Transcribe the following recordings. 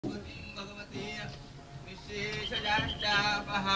भगवती विशेषजाड्यापहा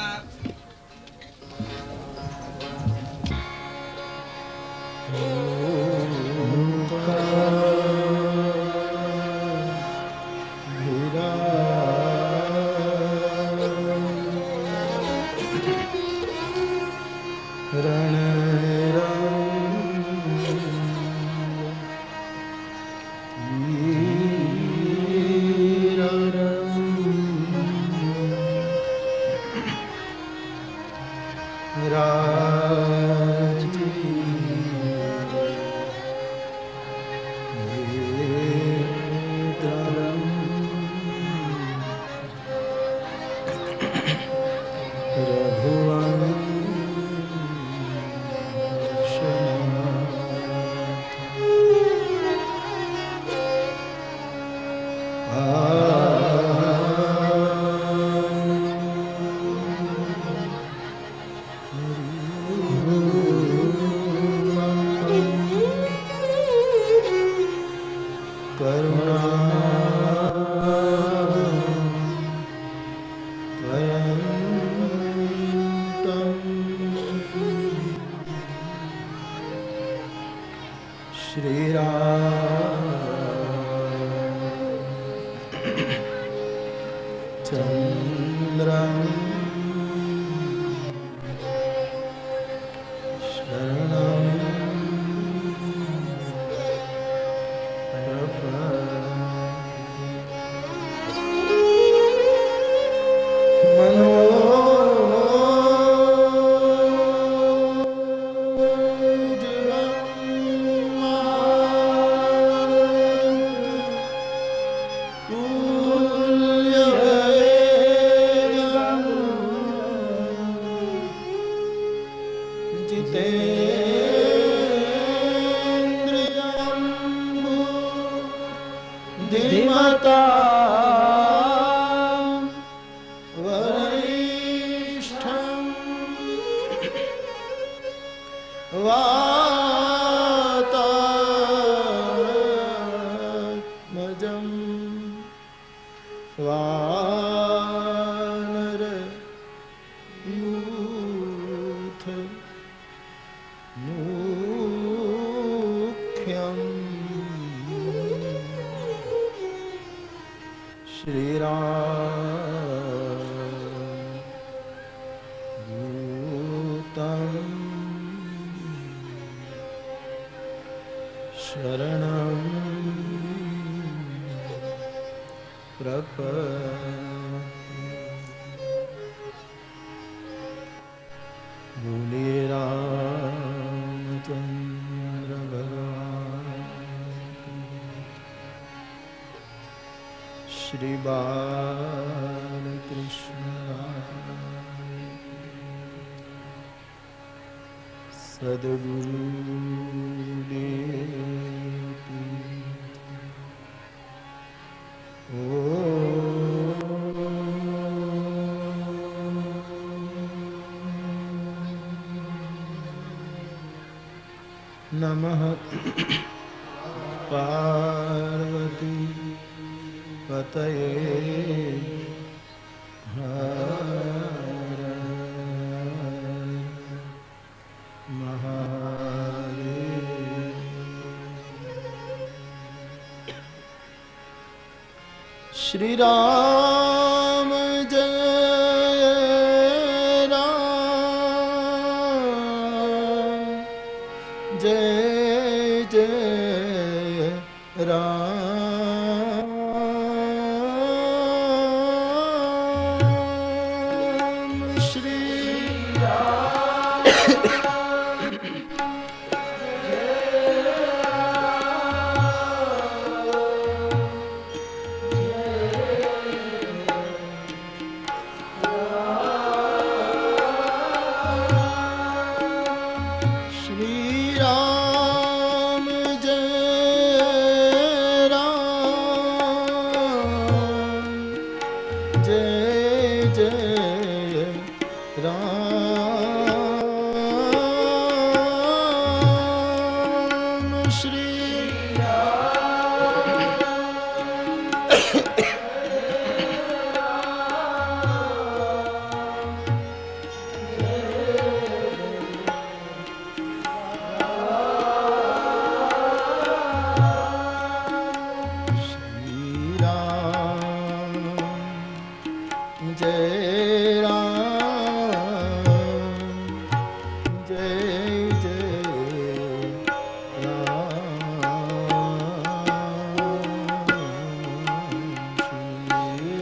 नमः पार्वती पतये हर महादेव। श्री राम जय राम, जय जय राम। श्री राम जय राम, जय जय राम। जय राम जय जय राम श्री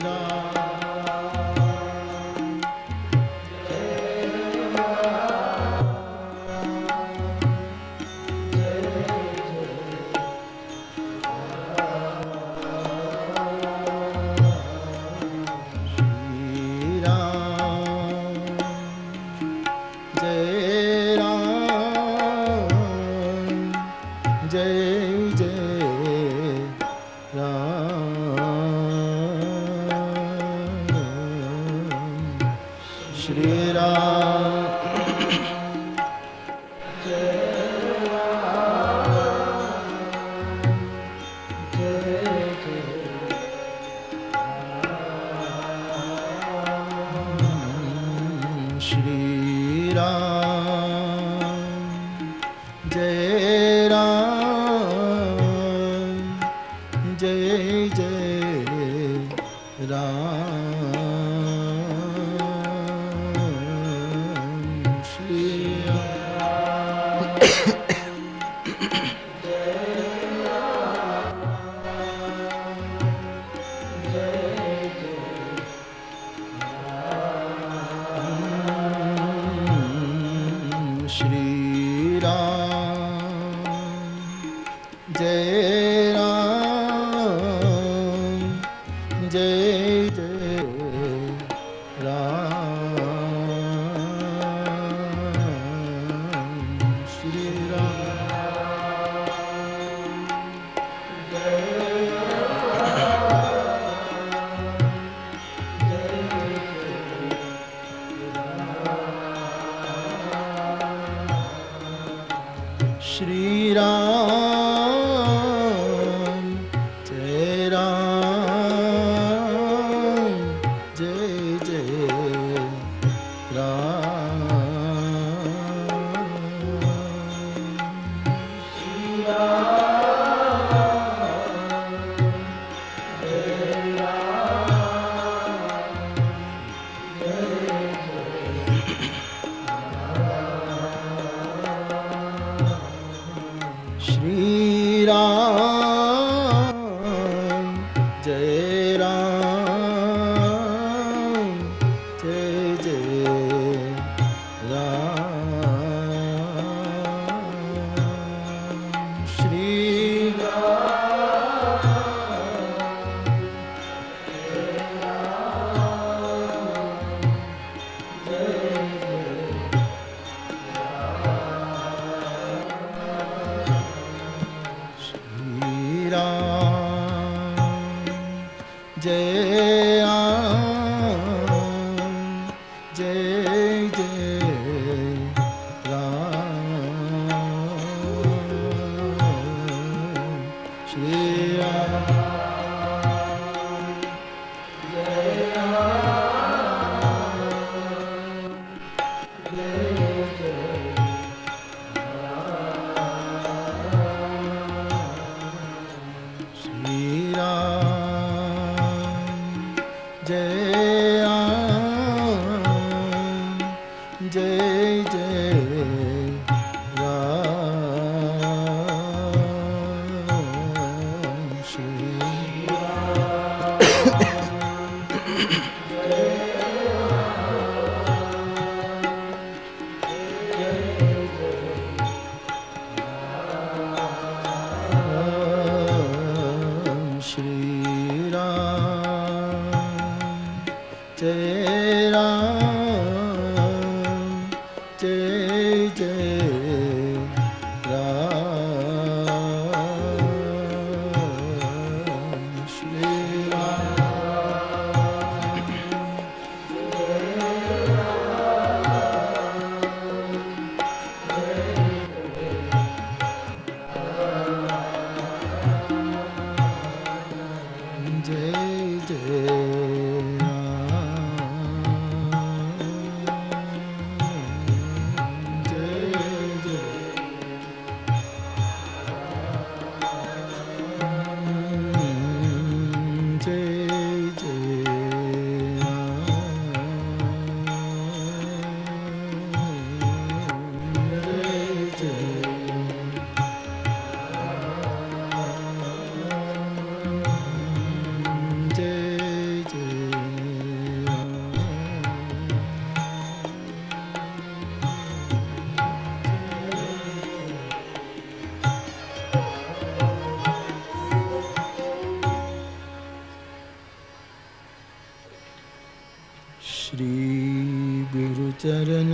श्री गुरु चरण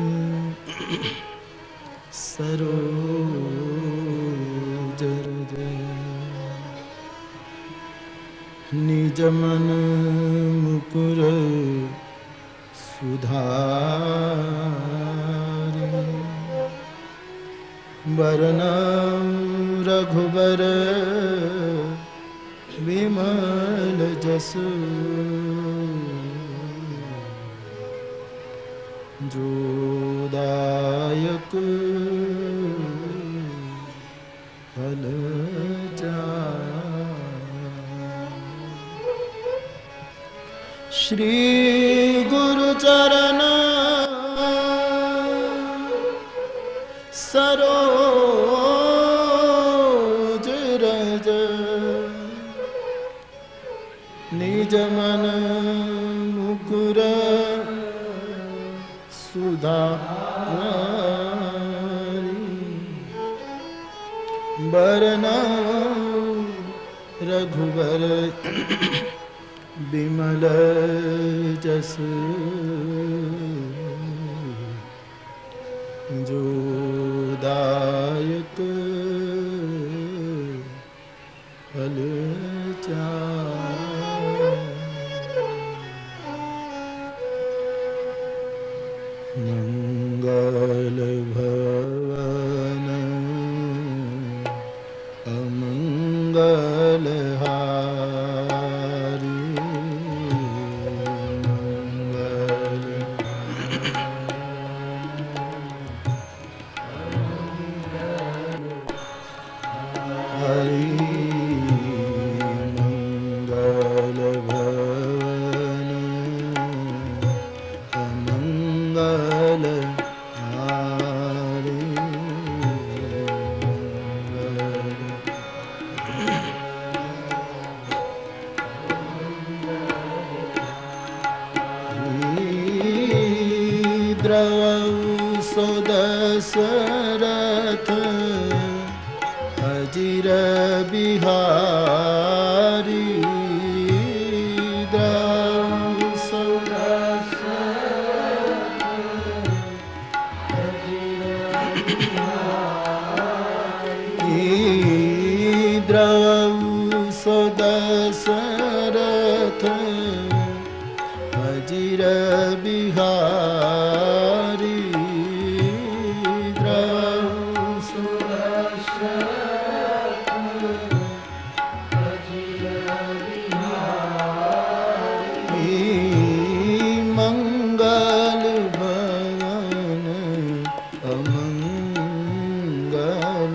सरोज रज निज मन मुकुर सुधारि वरनौ रघुबर विमल जसु जो दायक फल श्री गुरु चरण सरोज रज निज मन मुकुर सुधारि वरनौ रघुबर विमल जसु जो दायक फल मंगल भवन अमंगल हारी मंगल हरि मंगल भवन अमंगल हारी द्रवौ सुदशरथ अजिर बिहारी द्रवौ सुदशरथ द्रवौ सुदशरथ अजिर बिहारी द्रवौ सुदशरथ अजिर बिहारी मंगल भवन अमंगल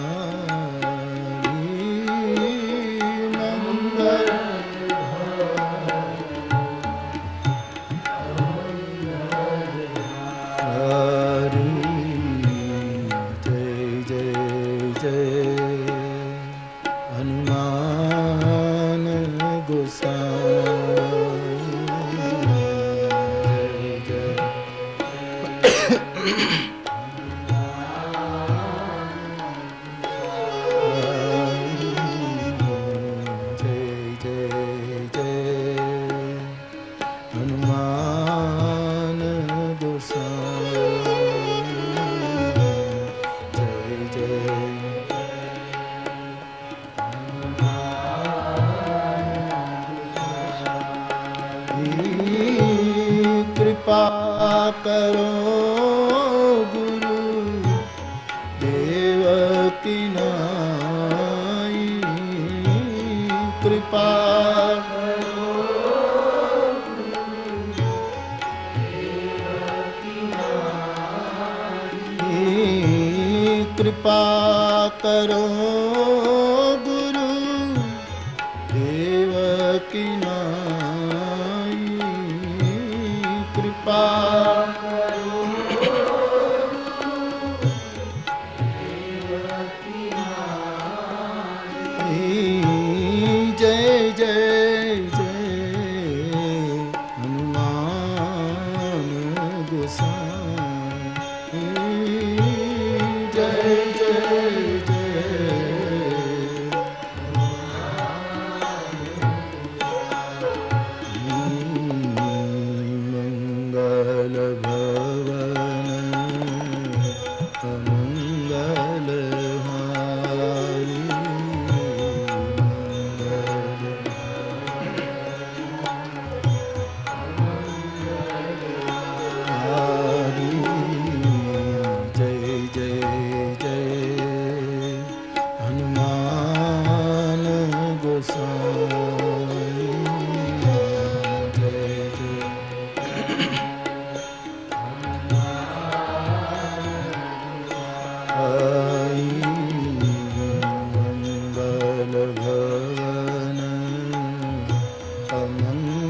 कृपा करो गुरु देव की नाई कृपा करो कृपा करो गुरु देव की नाई कृपा करो देव की नाई जय जय जय हनुमान गोसाई जय जय जय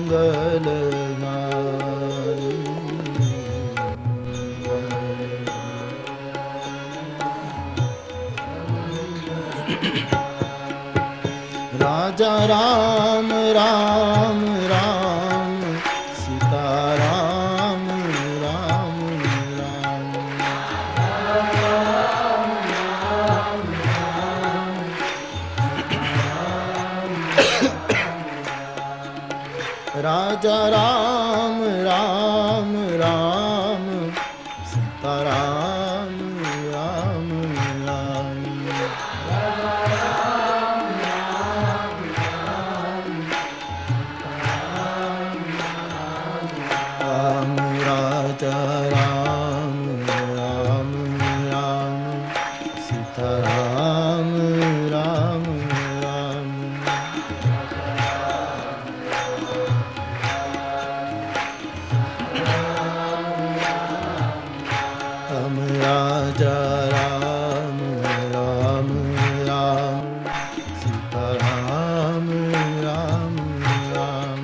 राजा राम राम राम सीता राम राम राम राजा राम राम राम सीता राम राम राम राजा राम राम राम सीता राम राम राम राजा राम राम राम सीता राम राम राम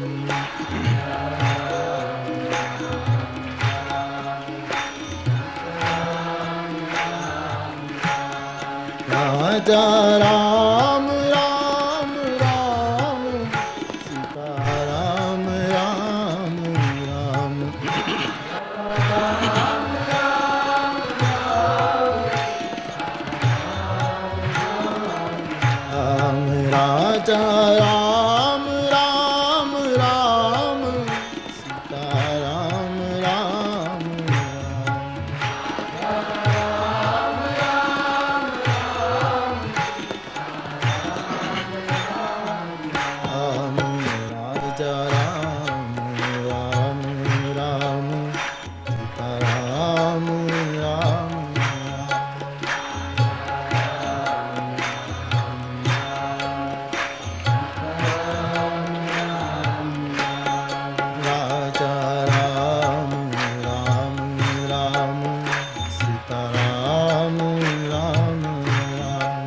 राजा राम राम राम सीता राम राम राम राजा राम राम राम सीता राम राम राम राजा राम राम राम सीता राम राम राजा राम राम राम सीता राम राम राम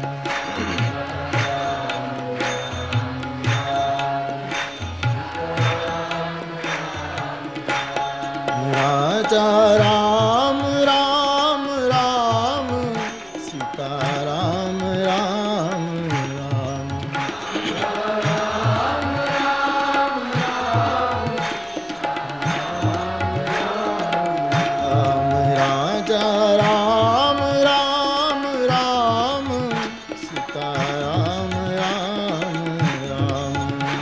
राजा राम राम राम सीता राम राम राम राजा राम राम राम सीता राम राम राम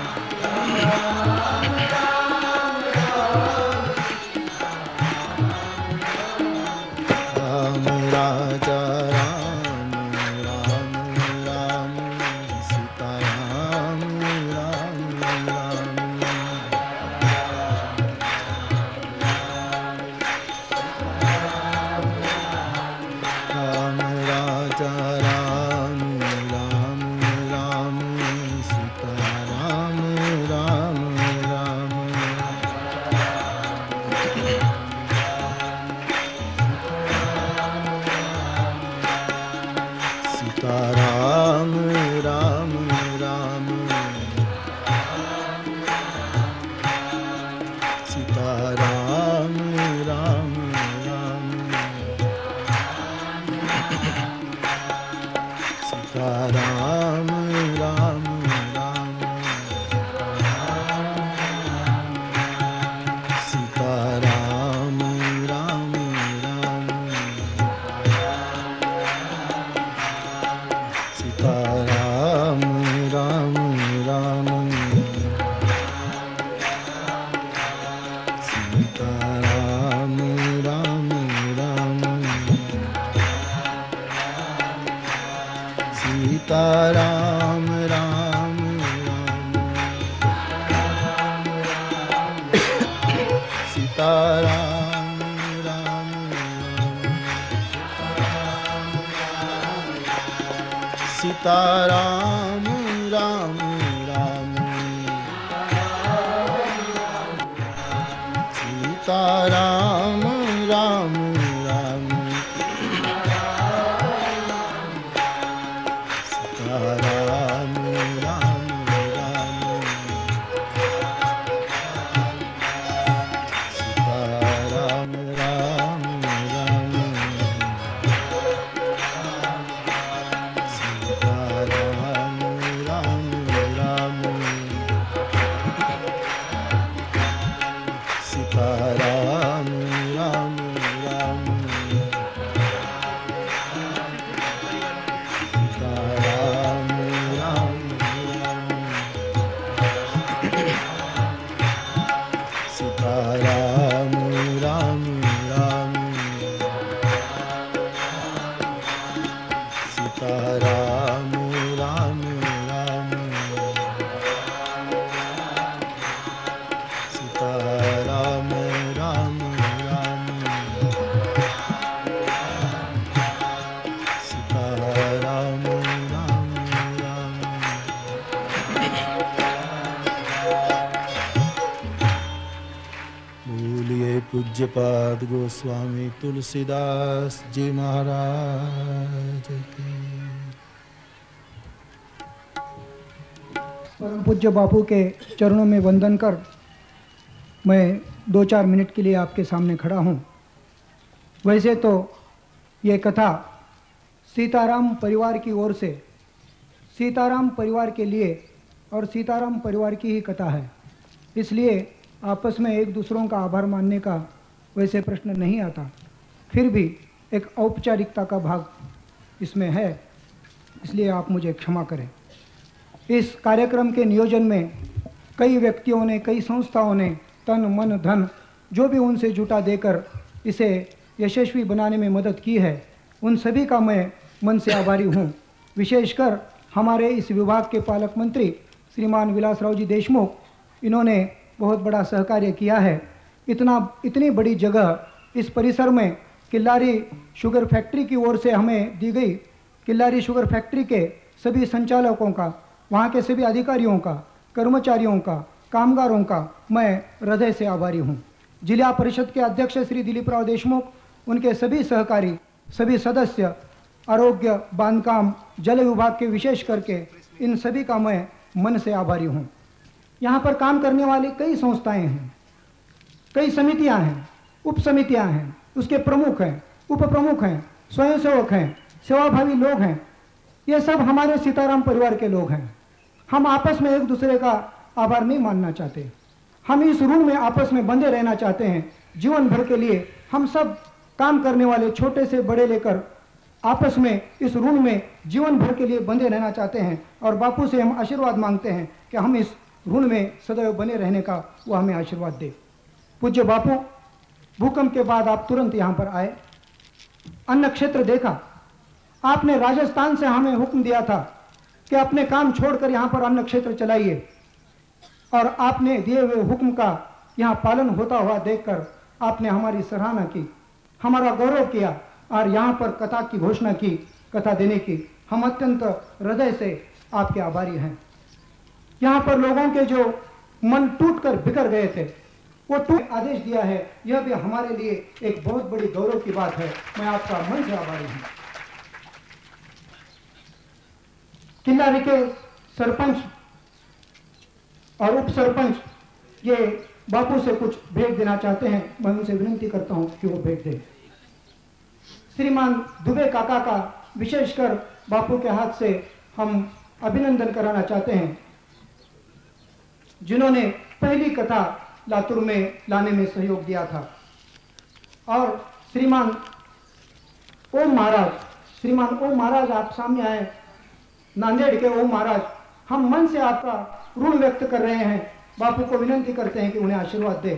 राजा राम राम राम सीता राम राम राम राजा राम राम राम सीता राम राम राम सीता राम राम राम सीता राम राम राम सीता राम राम राम सीता राम राम राम सीता राम राम राम सीता राम राम राम सीता राम राम राम सीता राम राम सीता राम राम राम सीता राम राम राम सीता राम राम राम सीताराम राम राम सीताराम राम राम सीताराम राम राम सीताराम राम राम। बोलिए पूज्यपाद गोस्वामी तुलसीदास जी महाराज की। परम पूज्य बापू के चरणों में वंदन कर मैं 2-4 मिनट के लिए आपके सामने खड़ा हूँ। वैसे तो ये कथा सीताराम परिवार की ओर से, सीताराम परिवार के लिए और सीताराम परिवार की ही कथा है, इसलिए आपस में एक दूसरों का आभार मानने का वैसे प्रश्न नहीं आता। फिर भी एक औपचारिकता का भाग इसमें है, इसलिए आप मुझे क्षमा करें। इस कार्यक्रम के नियोजन में कई व्यक्तियों ने, कई संस्थाओं ने तन मन धन जो भी उनसे जुटा देकर इसे यशस्वी बनाने में मदद की है, उन सभी का मैं मन से आभारी हूँ। विशेषकर हमारे इस विभाग के पालक मंत्री श्रीमान विलासराव जी देशमुख, इन्होंने बहुत बड़ा सहकार्य किया है। इतनी बड़ी जगह इस परिसर में किल्लारी शुगर फैक्ट्री की ओर से हमें दी गई। किल्लारी शुगर फैक्ट्री के सभी संचालकों का, वहाँ के सभी अधिकारियों का, कर्मचारियों का, कामगारों का मैं हृदय से आभारी हूँ। जिला परिषद के अध्यक्ष श्री दिलीपराव देशमुख, उनके सभी सहकारी, सभी सदस्य, आरोग्य, बांधकाम, जल विभाग के विशेष करके इन सभी का मैं मन से आभारी हूँ। यहाँ पर काम करने वाली कई संस्थाएं हैं, कई समितियाँ हैं, उप समितियाँ हैं, उसके प्रमुख हैं, उप प्रमुख हैं, स्वयंसेवक हैं, सेवाभावी लोग हैं। ये सब हमारे सीताराम परिवार के लोग हैं। हम आपस में एक दूसरे का आभार नहीं मानना चाहते। हम इस ऋण में आपस में बंधे रहना चाहते हैं जीवन भर के लिए। हम सब काम करने वाले छोटे से बड़े लेकर आपस में इस ऋण में जीवन भर के लिए बंधे रहना चाहते हैं और बापू से हम आशीर्वाद मांगते हैं कि हम इस ऋण में सदैव बने रहने का वो हमें आशीर्वाद दे। पूज्य बापू, भूकंप के बाद आप तुरंत यहाँ पर आए, अन्न क्षेत्र देखा। आपने राजस्थान से हमें हुक्म दिया था कि अपने काम छोड़कर यहाँ पर अन्न क्षेत्र चलाइए, और आपने दिए हुए हुक्म का यहाँ पालन होता हुआ देखकर आपने हमारी सराहना की, हमारा गौरव किया और यहाँ पर कथा की घोषणा की, कथा देने की। हम अत्यंत हृदय से आपके आभारी हैं। यहाँ पर लोगों के जो मन टूटकर बिखर गए थे, वो टूट आदेश दिया है, यह भी हमारे लिए एक बहुत बड़ी गौरव की बात है। मैं आपका मन से आभारी हूँ। किल्लारी के सरपंच और उप सरपंच ये बापू से कुछ भेंट देना चाहते हैं। मैं उनसे विनती करता हूं कि वो भेंट दें। श्रीमान दुबे काका का विशेषकर बापू के हाथ से हम अभिनंदन कराना चाहते हैं, जिन्होंने पहली कथा लातूर में लाने में सहयोग दिया था। और श्रीमान ओम महाराज आप सामने आए, नांदेड़ के ओम महाराज, हम मन से आपका ऋण व्यक्त कर रहे हैं। बापू को विनती करते हैं कि उन्हें आशीर्वाद दे।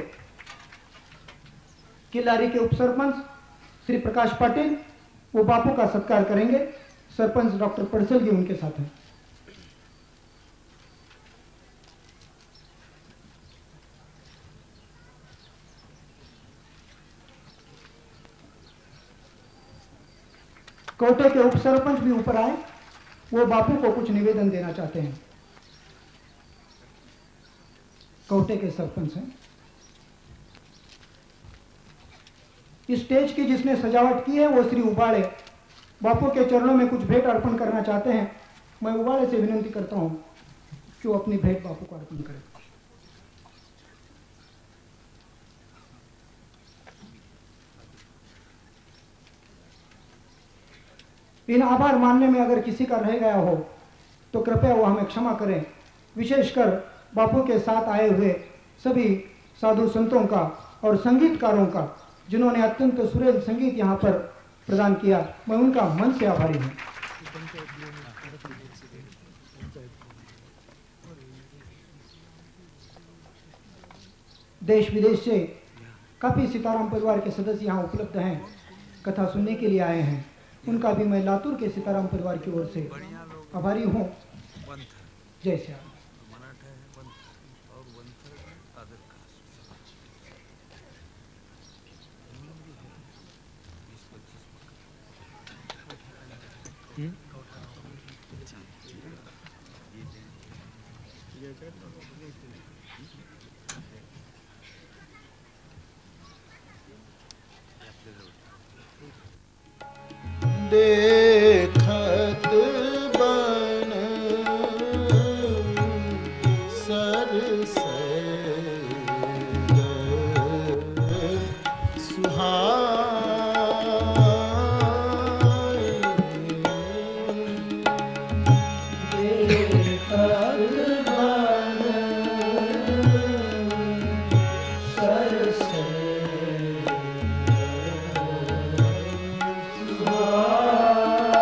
किल्लारी के उप सरपंच श्री प्रकाश पाटिल, वो बापू का सत्कार करेंगे। सरपंच डॉक्टर पड़सल जी उनके साथ हैं। कोटे के उप सरपंच भी ऊपर आए, वो बापू को कुछ निवेदन देना चाहते हैं। कोटे के सरपंच हैं। इस स्टेज की जिसने सजावट की है वो श्री उबाड़े, बापू के चरणों में कुछ भेंट अर्पण करना चाहते हैं। मैं उबाड़े से विनती करता हूं कि वो अपनी भेंट बापू को अर्पण करें। इन आभार मानने में अगर किसी का रह गया हो तो कृपया वो हमें क्षमा करें। विशेषकर बापू के साथ आए हुए सभी साधु संतों का और संगीतकारों का, जिन्होंने अत्यंत सुरेल संगीत यहाँ पर प्रदान किया, मैं उनका मन से आभारी हूँ। देश विदेश से काफ़ी सीताराम परिवार के सदस्य यहाँ उपलब्ध हैं, कथा सुनने के लिए आए हैं। उनका भी मैं लातूर के सीताराम परिवार की ओर से आभारी हूँ। जय श्री राम। देखत बन सरस सुहाए, देखत बन सरस सुहाए।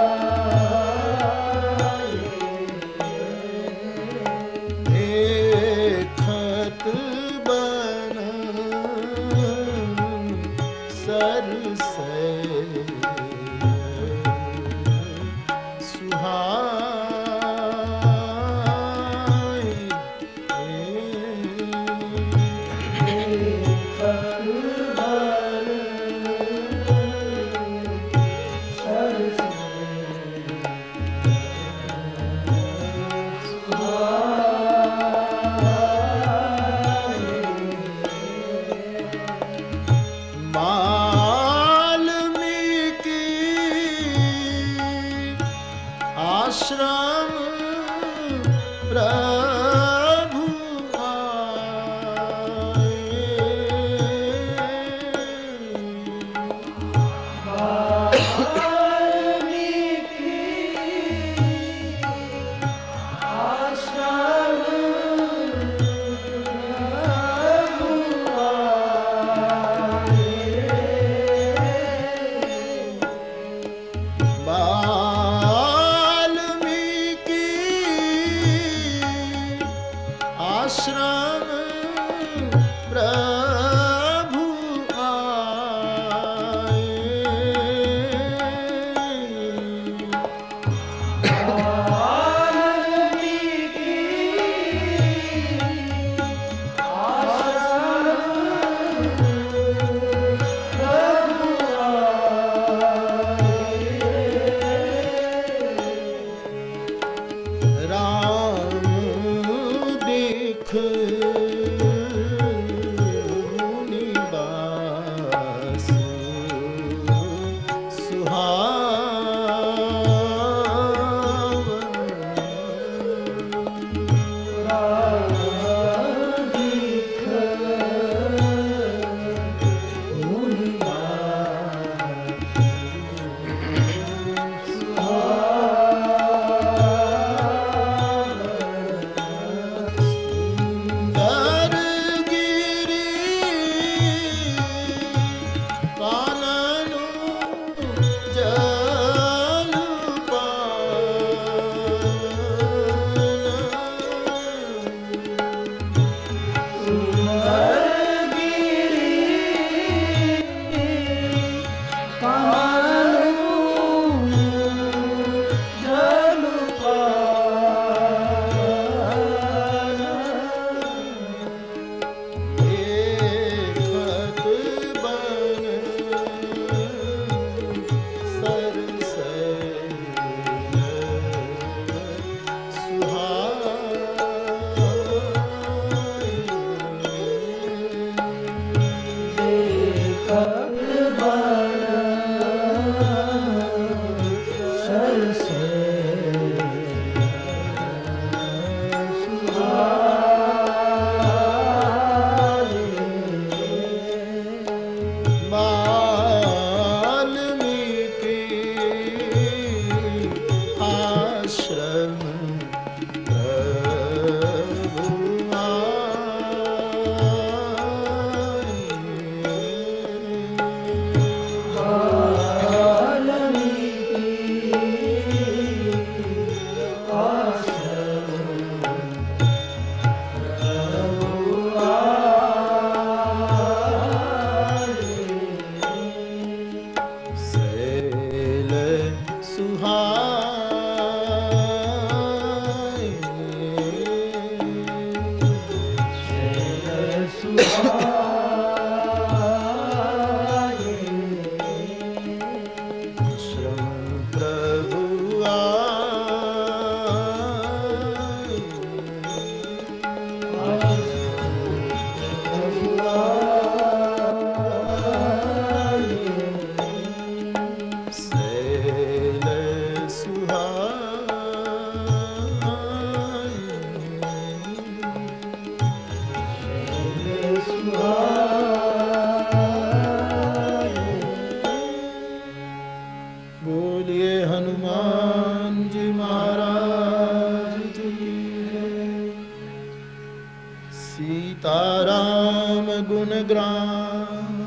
गुणग्राम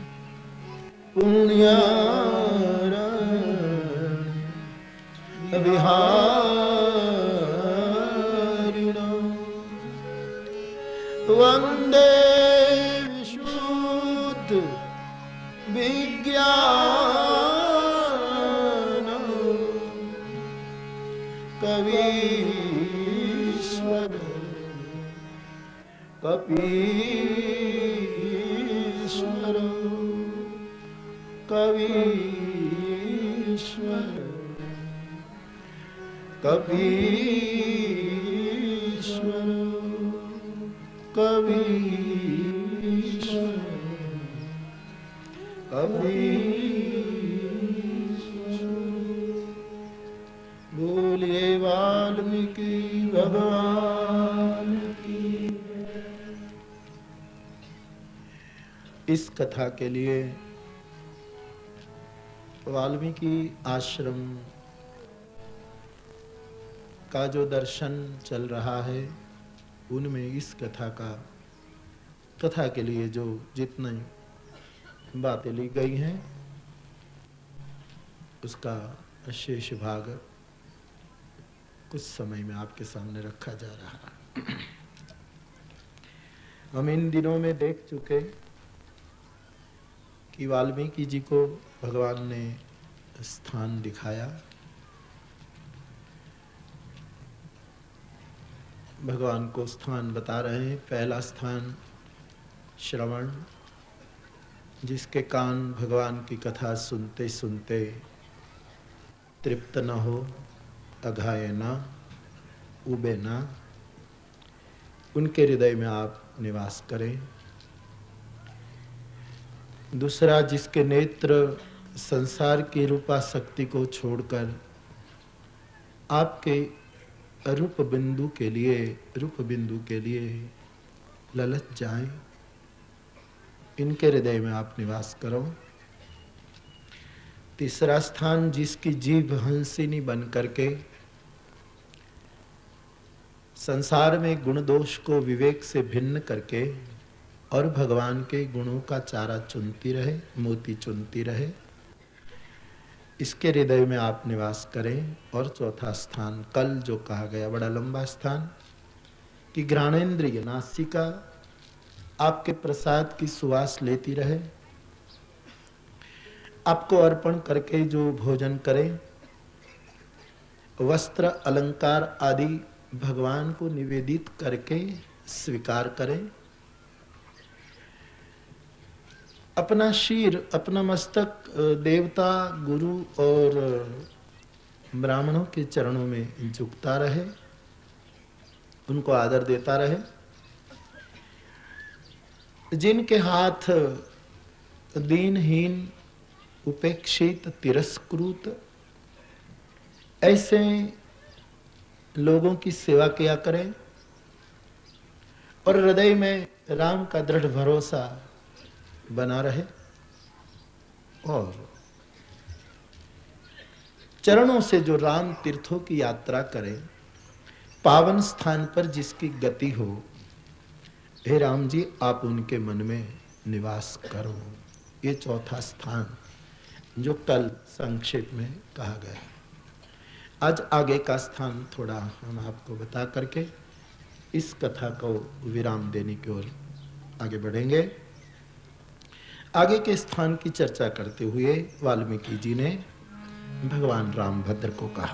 पुण्यारण विहारिणो वंदे विशुद्ध विज्ञान कवीश्वर कपीश्वर कवीश्वर कपीश्वर कवीश्वर कपीश्वर। बोलिए वाल्मीकि भगवान की। इस कथा के लिए वाल्मीकि आश्रम का जो दर्शन चल रहा है उनमें इस कथा के लिए जो जितनी बातें ली गई हैं उसका शेष भाग कुछ समय में आपके सामने रखा जा रहा है। हम इन दिनों में देख चुके कि वाल्मीकि जी को भगवान ने स्थान दिखाया। भगवान को स्थान बता रहे हैं। पहला स्थान श्रवण, जिसके कान भगवान की कथा सुनते सुनते तृप्त न हो, अघाए ना, उबे ना, उनके हृदय में आप निवास करें। दूसरा, जिसके नेत्र संसार की रूपा शक्ति को छोड़कर आपके रूप बिंदु के लिए ललच जाएं, इनके हृदय में आप निवास करो। तीसरा स्थान, जिसकी जीभ हंसिनी बन करके संसार में गुण दोष को विवेक से भिन्न करके और भगवान के गुणों का चारा चुनती रहे, मोती चुनती रहे, इसके हृदय में आप निवास करें। और चौथा स्थान, कल जो कहा गया, बड़ा लंबा स्थान, कि घ्राणेन्द्रिय नासिका आपके प्रसाद की सुवास लेती रहे, आपको अर्पण करके जो भोजन करे, वस्त्र अलंकार आदि भगवान को निवेदित करके स्वीकार करें, अपना शीर, अपना मस्तक देवता, गुरु और ब्राह्मणों के चरणों में झुकता रहे, उनको आदर देता रहे। जिनके हाथ दीनहीन, उपेक्षित, तिरस्कृत, ऐसे लोगों की सेवा किया करें और हृदय में राम का दृढ़ भरोसा बना रहे और चरणों से जो राम तीर्थों की यात्रा करे, पावन स्थान पर जिसकी गति हो, हे राम जी आप उनके मन में निवास करो। ये चौथा स्थान जो कल संक्षेप में कहा गया। आज आगे का स्थान थोड़ा हम आपको बता करके इस कथा को विराम देने की ओर आगे बढ़ेंगे। आगे के स्थान की चर्चा करते हुए वाल्मीकि जी ने भगवान रामभद्र को कहा,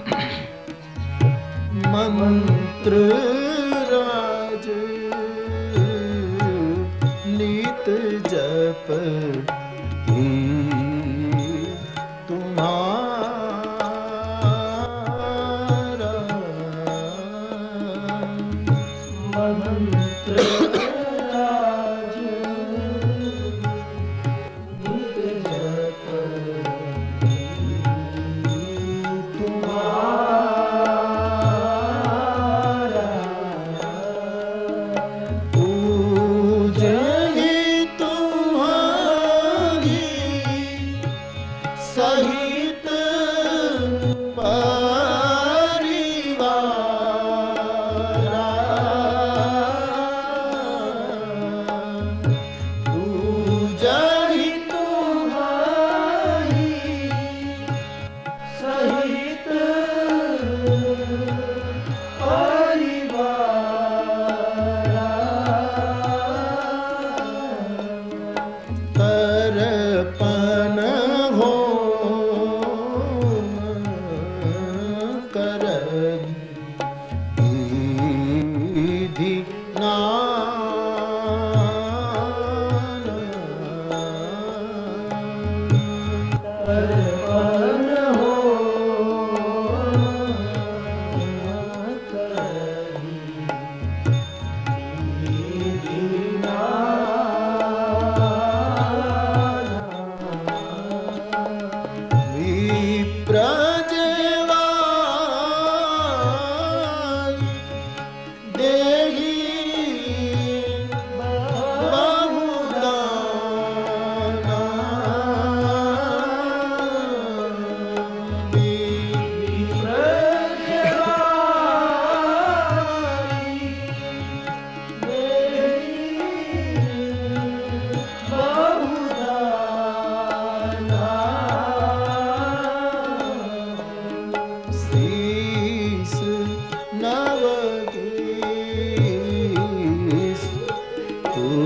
मंत्र राज नीत जप तुम्हारा मंत्र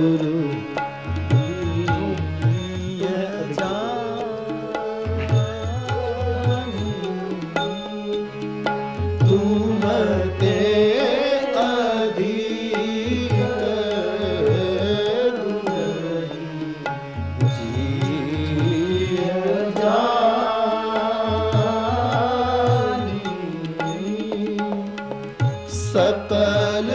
गुरु सकल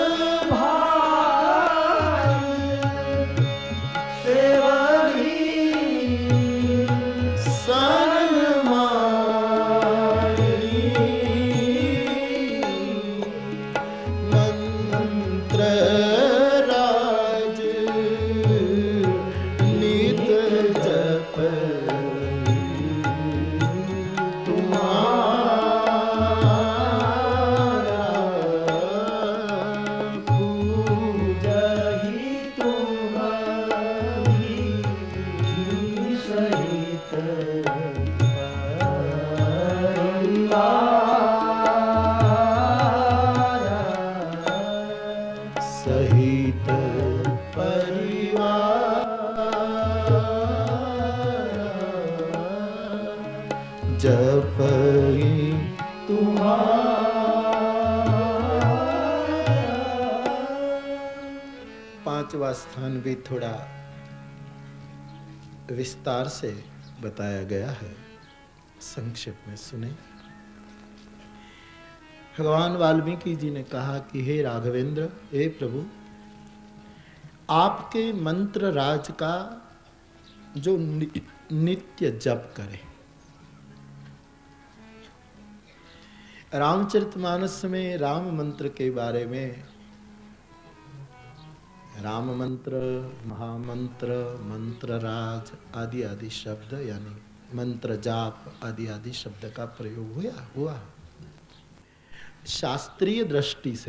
सहित परिवार जपई तुम्हारा। पांचवा स्थान भी थोड़ा विस्तार से बताया गया है, संक्षेप में सुने। भगवान वाल्मीकि जी ने कहा कि हे राघवेंद्र, हे प्रभु, आपके मंत्र राज का जो नित्य जप करे। रामचरितमानस में राम मंत्र के बारे में राम मंत्र, महामंत्र, मंत्र राज आदि आदि शब्द यानी मंत्र जाप आदि आदि शब्द का प्रयोग हुआ। शास्त्रीय दृष्टि से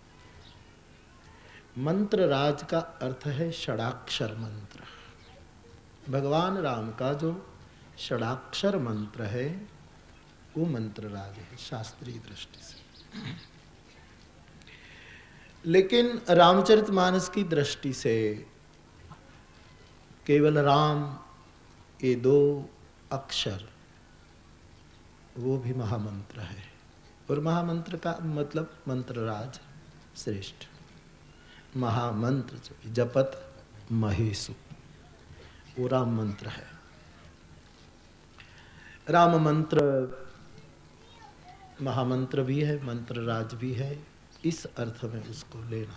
मंत्र राज का अर्थ है षडाक्षर मंत्र। भगवान राम का जो षडाक्षर मंत्र है वो मंत्र राज है शास्त्रीय दृष्टि से। लेकिन रामचरितमानस की दृष्टि से केवल राम ये दो अक्षर वो भी महामंत्र है। और महामंत्र का मतलब मंत्र राज श्रेष्ठ। महामंत्र जो जपत महेशु वो राम मंत्र है। राम मंत्र महामंत्र भी है, मंत्र राज भी है, इस अर्थ में उसको लेना।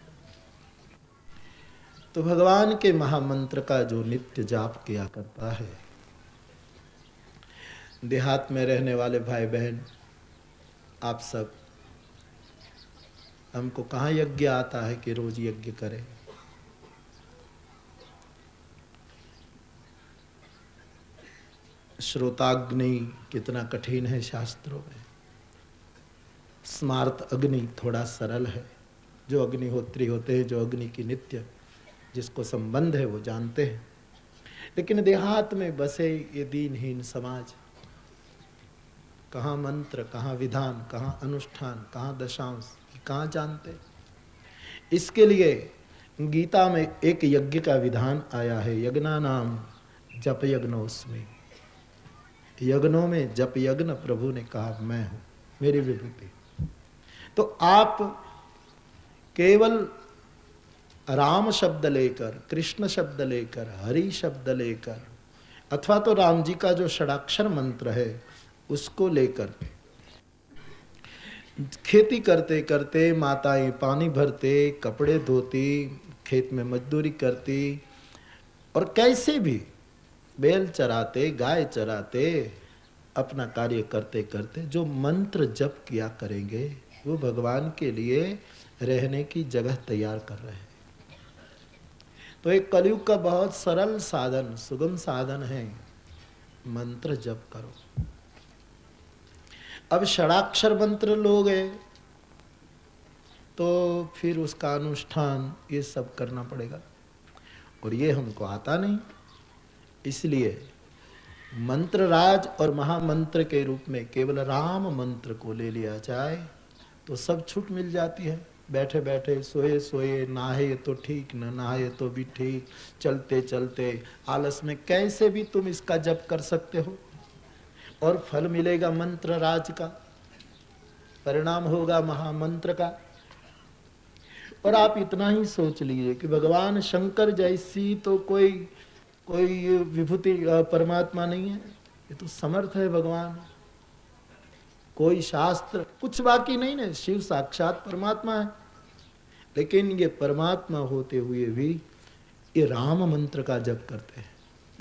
तो भगवान के महामंत्र का जो नित्य जाप किया करता है, देहात में रहने वाले भाई बहन आप सब, हमको कहाँ यज्ञ आता है कि रोज यज्ञ करें। श्रोताग्नि कितना कठिन है शास्त्रों में। स्मार्त अग्नि थोड़ा सरल है। जो अग्निहोत्री होते हैं, जो अग्नि की नित्य जिसको संबंध है वो जानते हैं। लेकिन देहात में बसे ये दीनहीन समाज, कहाँ मंत्र, कहाँ विधान, कहाँ अनुष्ठान, कहाँ दशांश, कहाँ जानते। इसके लिए गीता में एक यज्ञ का विधान आया है, यज्ञा नाम जप यज्ञोस्मि। यज्ञों में जप यज्ञ प्रभु ने कहा मैं हूं, मेरी विभूति। तो आप केवल राम शब्द लेकर, कृष्ण शब्द लेकर, हरि शब्द लेकर, अथवा तो राम जी का जो षडाक्षर मंत्र है उसको लेकर खेती करते करते माताएं पानी भरते, कपड़े धोती, खेत में मजदूरी करती और कैसे भी बैल चराते, गाय चराते, अपना कार्य करते करते जो मंत्र जप किया करेंगे वो भगवान के लिए रहने की जगह तैयार कर रहे हैं। तो एक कलयुग का बहुत सरल साधन, सुगम साधन है, मंत्र जप करो। अब षडाक्षर मंत्र लोगे तो फिर उसका अनुष्ठान ये सब करना पड़ेगा और ये हमको आता नहीं। इसलिए मंत्र राज और महामंत्र के रूप में केवल राम मंत्र को ले लिया जाए तो सब छूट मिल जाती है। बैठे बैठे, सोए सोए, नहाए तो ठीक, न नहाए तो भी ठीक, चलते चलते आलस में कैसे भी तुम इसका जप कर सकते हो और फल मिलेगा मंत्र राज का, परिणाम होगा महामंत्र का। और आप इतना ही सोच लीजिए कि भगवान शंकर जैसी तो कोई कोई विभूति परमात्मा नहीं है, ये तो समर्थ है भगवान। कोई शास्त्र कुछ बाकी नहीं है, शिव साक्षात परमात्मा है। लेकिन ये परमात्मा होते हुए भी ये राम मंत्र का जप करते हैं।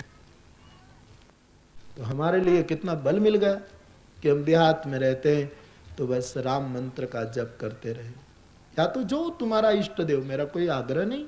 तो हमारे लिए कितना बल मिल गया कि हम देहात में रहते हैं तो बस राम मंत्र का जप करते रहे। या तो जो तुम्हारा इष्ट देव, मेरा कोई आग्रह नहीं।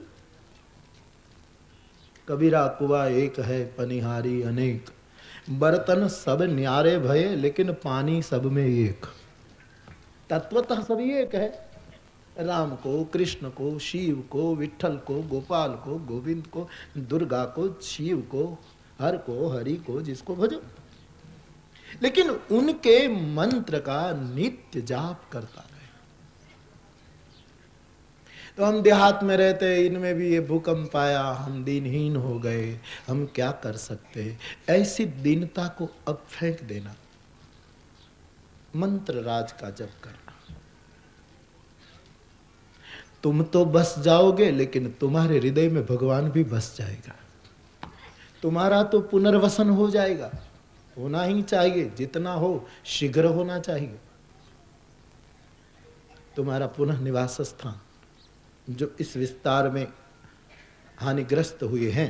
कबीरा कुआ एक है पनिहारी अनेक, बर्तन सब न्यारे भये लेकिन पानी सब में एक। तत्वतः सब एक है। राम को, कृष्ण को, शिव को, विठल को, गोपाल को, गोविंद को, दुर्गा को, शिव को, हर को, हरि को, जिसको भजो, लेकिन उनके मंत्र का नित्य जाप करता रहे। तो हम देहात में रहते, इनमें भी ये भूकंप आया, हम दीनहीन हो गए, हम क्या कर सकते। ऐसी दीनता को अब फेंक देना, मंत्र राज का जप करना। तुम तो बस जाओगे, लेकिन तुम्हारे हृदय में भगवान भी बस जाएगा। तुम्हारा तो पुनर्वसन हो जाएगा, होना ही चाहिए, जितना हो शीघ्र होना चाहिए। तुम्हारा पुनः निवास स्थान जो इस विस्तार में हानिग्रस्त हुए हैं,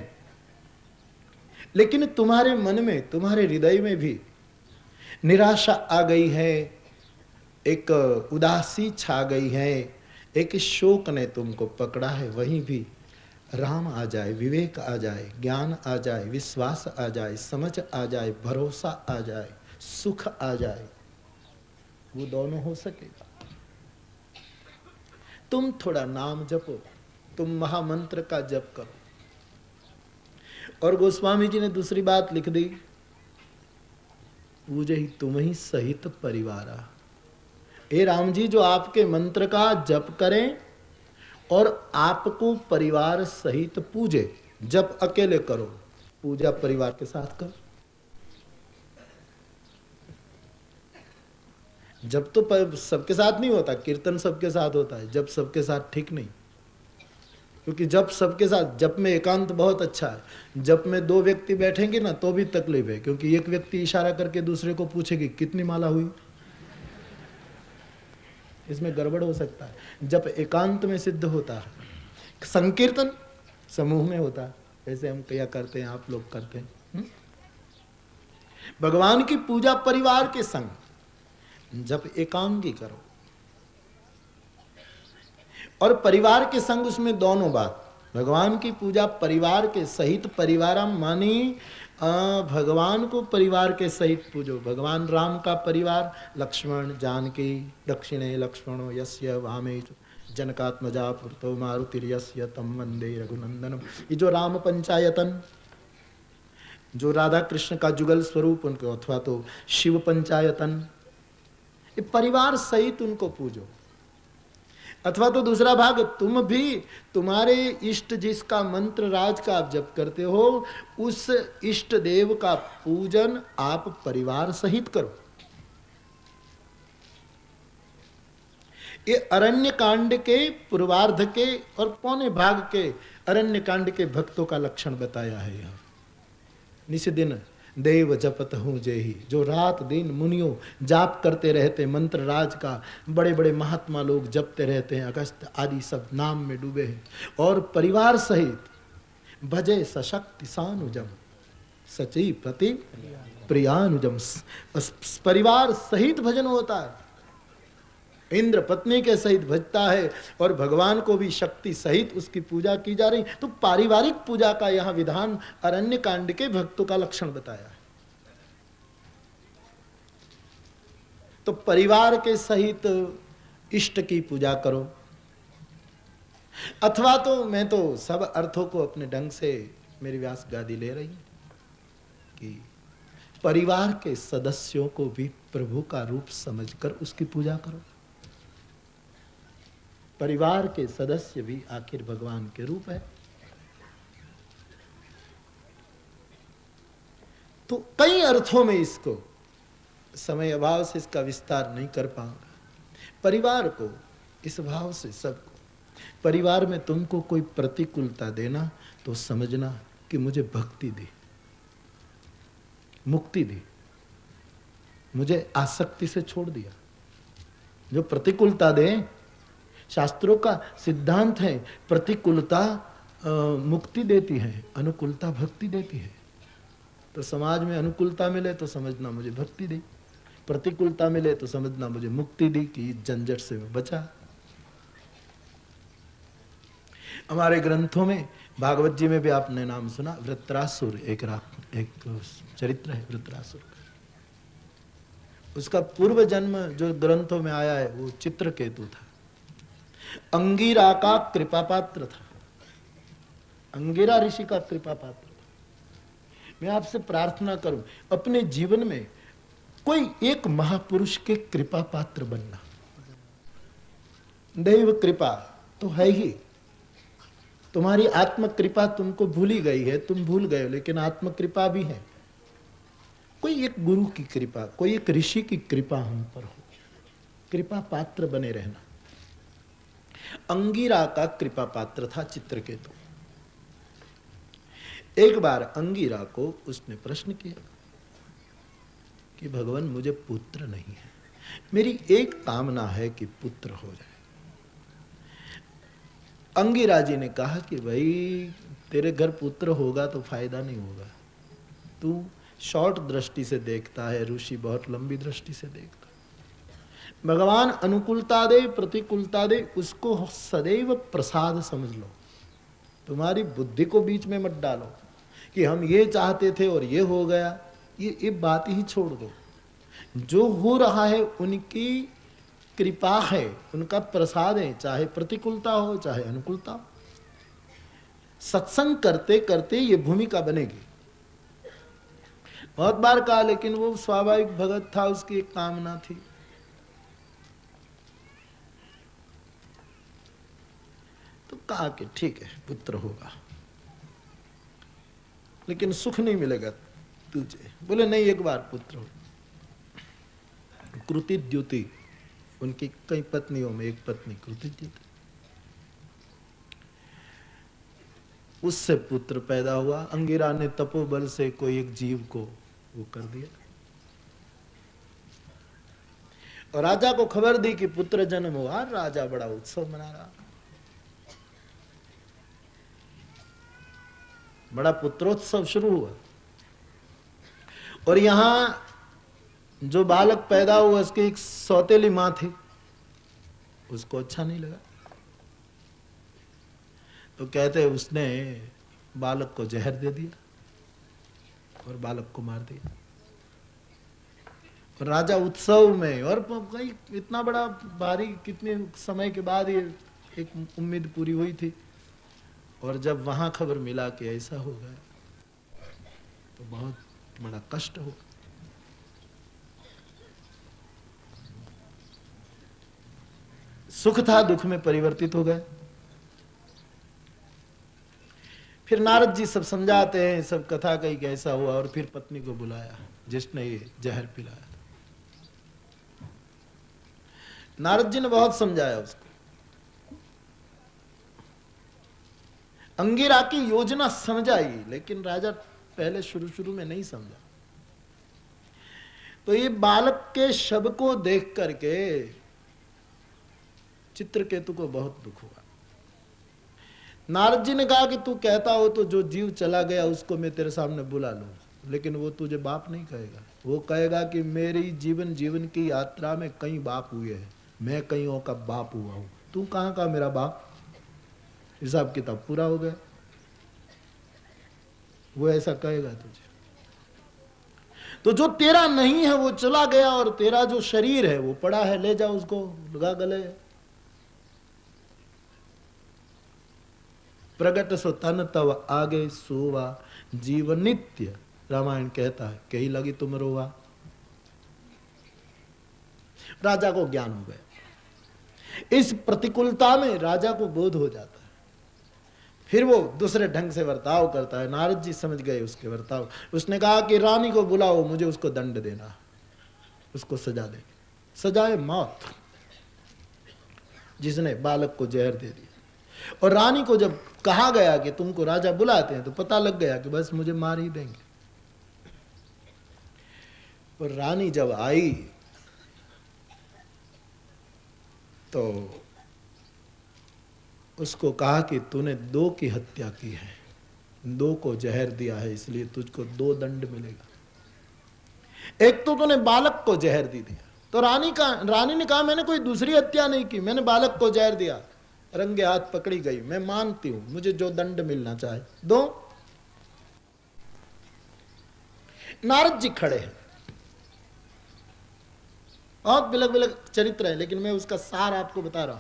लेकिन तुम्हारे मन में, तुम्हारे हृदय में भी निराशा आ गई है, एक उदासी छा गई है, एक शोक ने तुमको पकड़ा है, वहीं भी राम आ जाए, विवेक आ जाए, ज्ञान आ जाए, विश्वास आ जाए, समझ आ जाए, भरोसा आ जाए, सुख आ जाए, वो दोनों हो सकेगा। तुम थोड़ा नाम जपो, तुम महामंत्र का जप करो। और गोस्वामी जी ने दूसरी बात लिख दी, पूजे ही तुम ही सहित परिवारा। ए राम जी, जो आपके मंत्र का जप करें और आपको परिवार सहित पूजे। जप अकेले करो, पूजा परिवार के साथ करो। जब तो सबके साथ नहीं होता, कीर्तन सबके साथ होता है, जब सबके साथ ठीक नहीं। क्योंकि जब सबके साथ, जब में एकांत बहुत अच्छा है। जब में दो व्यक्ति बैठेंगे ना तो भी तकलीफ है, क्योंकि एक व्यक्ति इशारा करके दूसरे को पूछेगी कितनी माला हुई, इसमें गड़बड़ हो सकता है। जब एकांत में सिद्ध होता है, संकीर्तन समूह में होता है, ऐसे हम क्या करते हैं, आप लोग करते हैं। भगवान की पूजा परिवार के संग, जब एकांगी करो और परिवार के संग, उसमें दोनों बात। भगवान की पूजा परिवार के सहित, परिवारम मानी भगवान को परिवार के सहित पूजो। भगवान राम का परिवार, लक्ष्मण जानकी, दक्षिणे लक्ष्मणो यस्य वामे जनकात्मजा पुरतो मारुतिर्यस्य तम वंदे रघुनंदनम। ये जो राम पंचायतन, जो राधा कृष्ण का जुगल स्वरूप उनको, अथवा तो शिव पंचायतन, ये परिवार सहित उनको पूजो। अथवा तो दूसरा भाग, तुम भी, तुम्हारे इष्ट जिसका मंत्र राज का आप जप करते हो, उस इष्ट देव का पूजन आप परिवार सहित करो। ये अरण्य कांड के पूर्वार्ध के और पौने भाग के अरण्य कांड के भक्तों का लक्षण बताया है। यहाँ निस दिन देव जपत हूँ जेही, जो रात दिन मुनियों जाप करते रहते मंत्र राज का। बड़े बड़े महात्मा लोग जपते रहते हैं, अगस्त आदि सब नाम में डूबे हैं। और परिवार सहित भजे सशक्ति सानुजम सची प्रति प्रियानुजम। परिवार सहित भजन होता है। इंद्र पत्नी के सहित भजता है और भगवान को भी शक्ति सहित उसकी पूजा की जा रही। तो पारिवारिक पूजा का यहां विधान अरण्य कांड के भक्तों का लक्षण बताया है। तो परिवार के सहित इष्ट की पूजा करो। अथवा तो मैं तो सब अर्थों को अपने ढंग से मेरी व्यास गादी ले रही कि परिवार के सदस्यों को भी प्रभु का रूप समझकर उसकी पूजा करो। परिवार के सदस्य भी आखिर भगवान के रूप है। तो कई अर्थों में इसको, समय अभाव से इसका विस्तार नहीं कर पाऊंगा। परिवार को इस भाव से, सबको, परिवार में तुमको कोई प्रतिकूलता देना तो समझना कि मुझे भक्ति दी, मुक्ति दी, मुझे आसक्ति से छोड़ दिया। जो प्रतिकूलता दे, शास्त्रों का सिद्धांत है प्रतिकूलता मुक्ति देती है, अनुकूलता भक्ति देती है। तो समाज में अनुकूलता मिले तो समझना मुझे भक्ति दी, प्रतिकूलता मिले तो समझना मुझे मुक्ति दी कि झंझट से मैं बचा। हमारे ग्रंथों में, भागवत जी में भी आपने नाम सुना, वृत्रासुर एक चरित्र है वृत्रासुर का। उसका पूर्व जन्म जो ग्रंथों में आया है वो चित्रकेतु था, अंगिरा का कृपा पात्र था, अंगिरा ऋषि का कृपा पात्र था। मैं आपसे प्रार्थना करूं अपने जीवन में कोई एक महापुरुष के कृपा पात्र बनना। दैव कृपा तो है ही, तुम्हारी आत्म कृपा तुमको भूली गई है, तुम भूल गए हो, लेकिन आत्म कृपा भी है। कोई एक गुरु की कृपा, कोई एक ऋषि की कृपा हम पर हो, कृपा पात्र बने रहना। अंगिरा का कृपा पात्र था चित्रकेतु। एक बार अंगिरा को उसने प्रश्न किया कि भगवान मुझे पुत्र नहीं है, मेरी एक कामना है कि पुत्र हो जाए। अंगिरा जी ने कहा कि भाई तेरे घर पुत्र होगा तो फायदा नहीं होगा, तू शॉर्ट दृष्टि से देखता है, ऋषि बहुत लंबी दृष्टि से देखता है। भगवान अनुकूलता दे प्रतिकूलता दे, उसको सदैव प्रसाद समझ लो, तुम्हारी बुद्धि को बीच में मत डालो कि हम ये चाहते थे और ये हो गया, ये बात ही छोड़ दो। जो हो रहा है उनकी कृपा है, उनका प्रसाद है, चाहे प्रतिकूलता हो चाहे अनुकूलता हो। सत्संग करते करते ये भूमिका बनेगी। बहुत बार कहा, लेकिन वो स्वाभाविक भगत था, उसकी एक कामना थी। तो कहा कि ठीक है पुत्र होगा, लेकिन सुख नहीं मिलेगा तुझे। बोले नहीं, एक बार पुत्र हो। कृतिद्युति, उनकी कई पत्नियों में एक पत्नी कृतिद्युति, उससे पुत्र पैदा हुआ। अंगिरा ने तपोबल से कोई एक जीव को वो कर दिया और राजा को खबर दी कि पुत्र जन्म हुआ। राजा बड़ा उत्सव मना रहा, बड़ा पुत्रोत्सव शुरू हुआ। और यहां जो बालक पैदा हुआ उसकी एक सौतेली मां थी, उसको अच्छा नहीं लगा, तो कहते उसने बालक को जहर दे दिया और बालक को मार दिया। और राजा उत्सव में, और कहीं इतना बड़ा भारी, कितने समय के बाद ये एक उम्मीद पूरी हुई थी, और जब वहां खबर मिला कि ऐसा हो गया तो बहुत बड़ा कष्ट हो। सुख था दुख में परिवर्तित हो गए। फिर नारद जी सब समझाते हैं, सब कथा कही कि ऐसा हुआ, और फिर पत्नी को बुलाया जिसने ये जहर पिलाया। नारद जी ने बहुत समझाया उसको। अंगिरा की योजना समझ आई, लेकिन राजा पहले शुरू में नहीं समझा। तो ये बालक के शव को देख करके चित्रकेतु को बहुत दुख हुआ। नारद जी ने कहा कि तू कहता हो तो जो जीव चला गया उसको मैं तेरे सामने बुला लूं, लेकिन वो तुझे बाप नहीं कहेगा। वो कहेगा कि मेरी जीवन की यात्रा में कई बाप हुए हैं, मैं कईयों का बाप हुआ हूं, तू कहां का मेरा बाप। हिसाब किताब पूरा हो गया। वो ऐसा कहेगा तुझे। तो जो तेरा नहीं है वो चला गया, और तेरा जो शरीर है वो पड़ा है, ले जा उसको, लगा गले। प्रगट सो तन तव आगे सोवा, जीवन नित्य, रामायण कहता है, कही लगी तुम रोवा। राजा को ज्ञान हो गया। इस प्रतिकूलता में राजा को बोध हो जाता है, फिर वो दूसरे ढंग से बर्ताव करता है। नारद जी समझ गए उसके बर्ताव। उसने कहा कि रानी को बुलाओ, मुझे उसको दंड देना, उसको सजा दे। सजाए मौत, जिसने बालक को जहर दे दिया। और रानी को जब कहा गया कि तुमको राजा बुलाते हैं, तो पता लग गया कि बस मुझे मार ही देंगे। और रानी जब आई तो उसको कहा कि तूने 2 की हत्या की है, 2 को जहर दिया है, इसलिए तुझको 2 दंड मिलेगा। एक तो तूने बालक को जहर दी दिया। तो रानी ने कहा मैंने कोई दूसरी हत्या नहीं की, मैंने बालक को जहर दिया। रंगे हाथ पकड़ी गई। मैं मानती हूं, मुझे जो दंड मिलना चाहे दो। नारद जी खड़े हैं, बहुत बिलग बिलग चरित्र है, लेकिन मैं उसका सार आपको बता रहा हूं।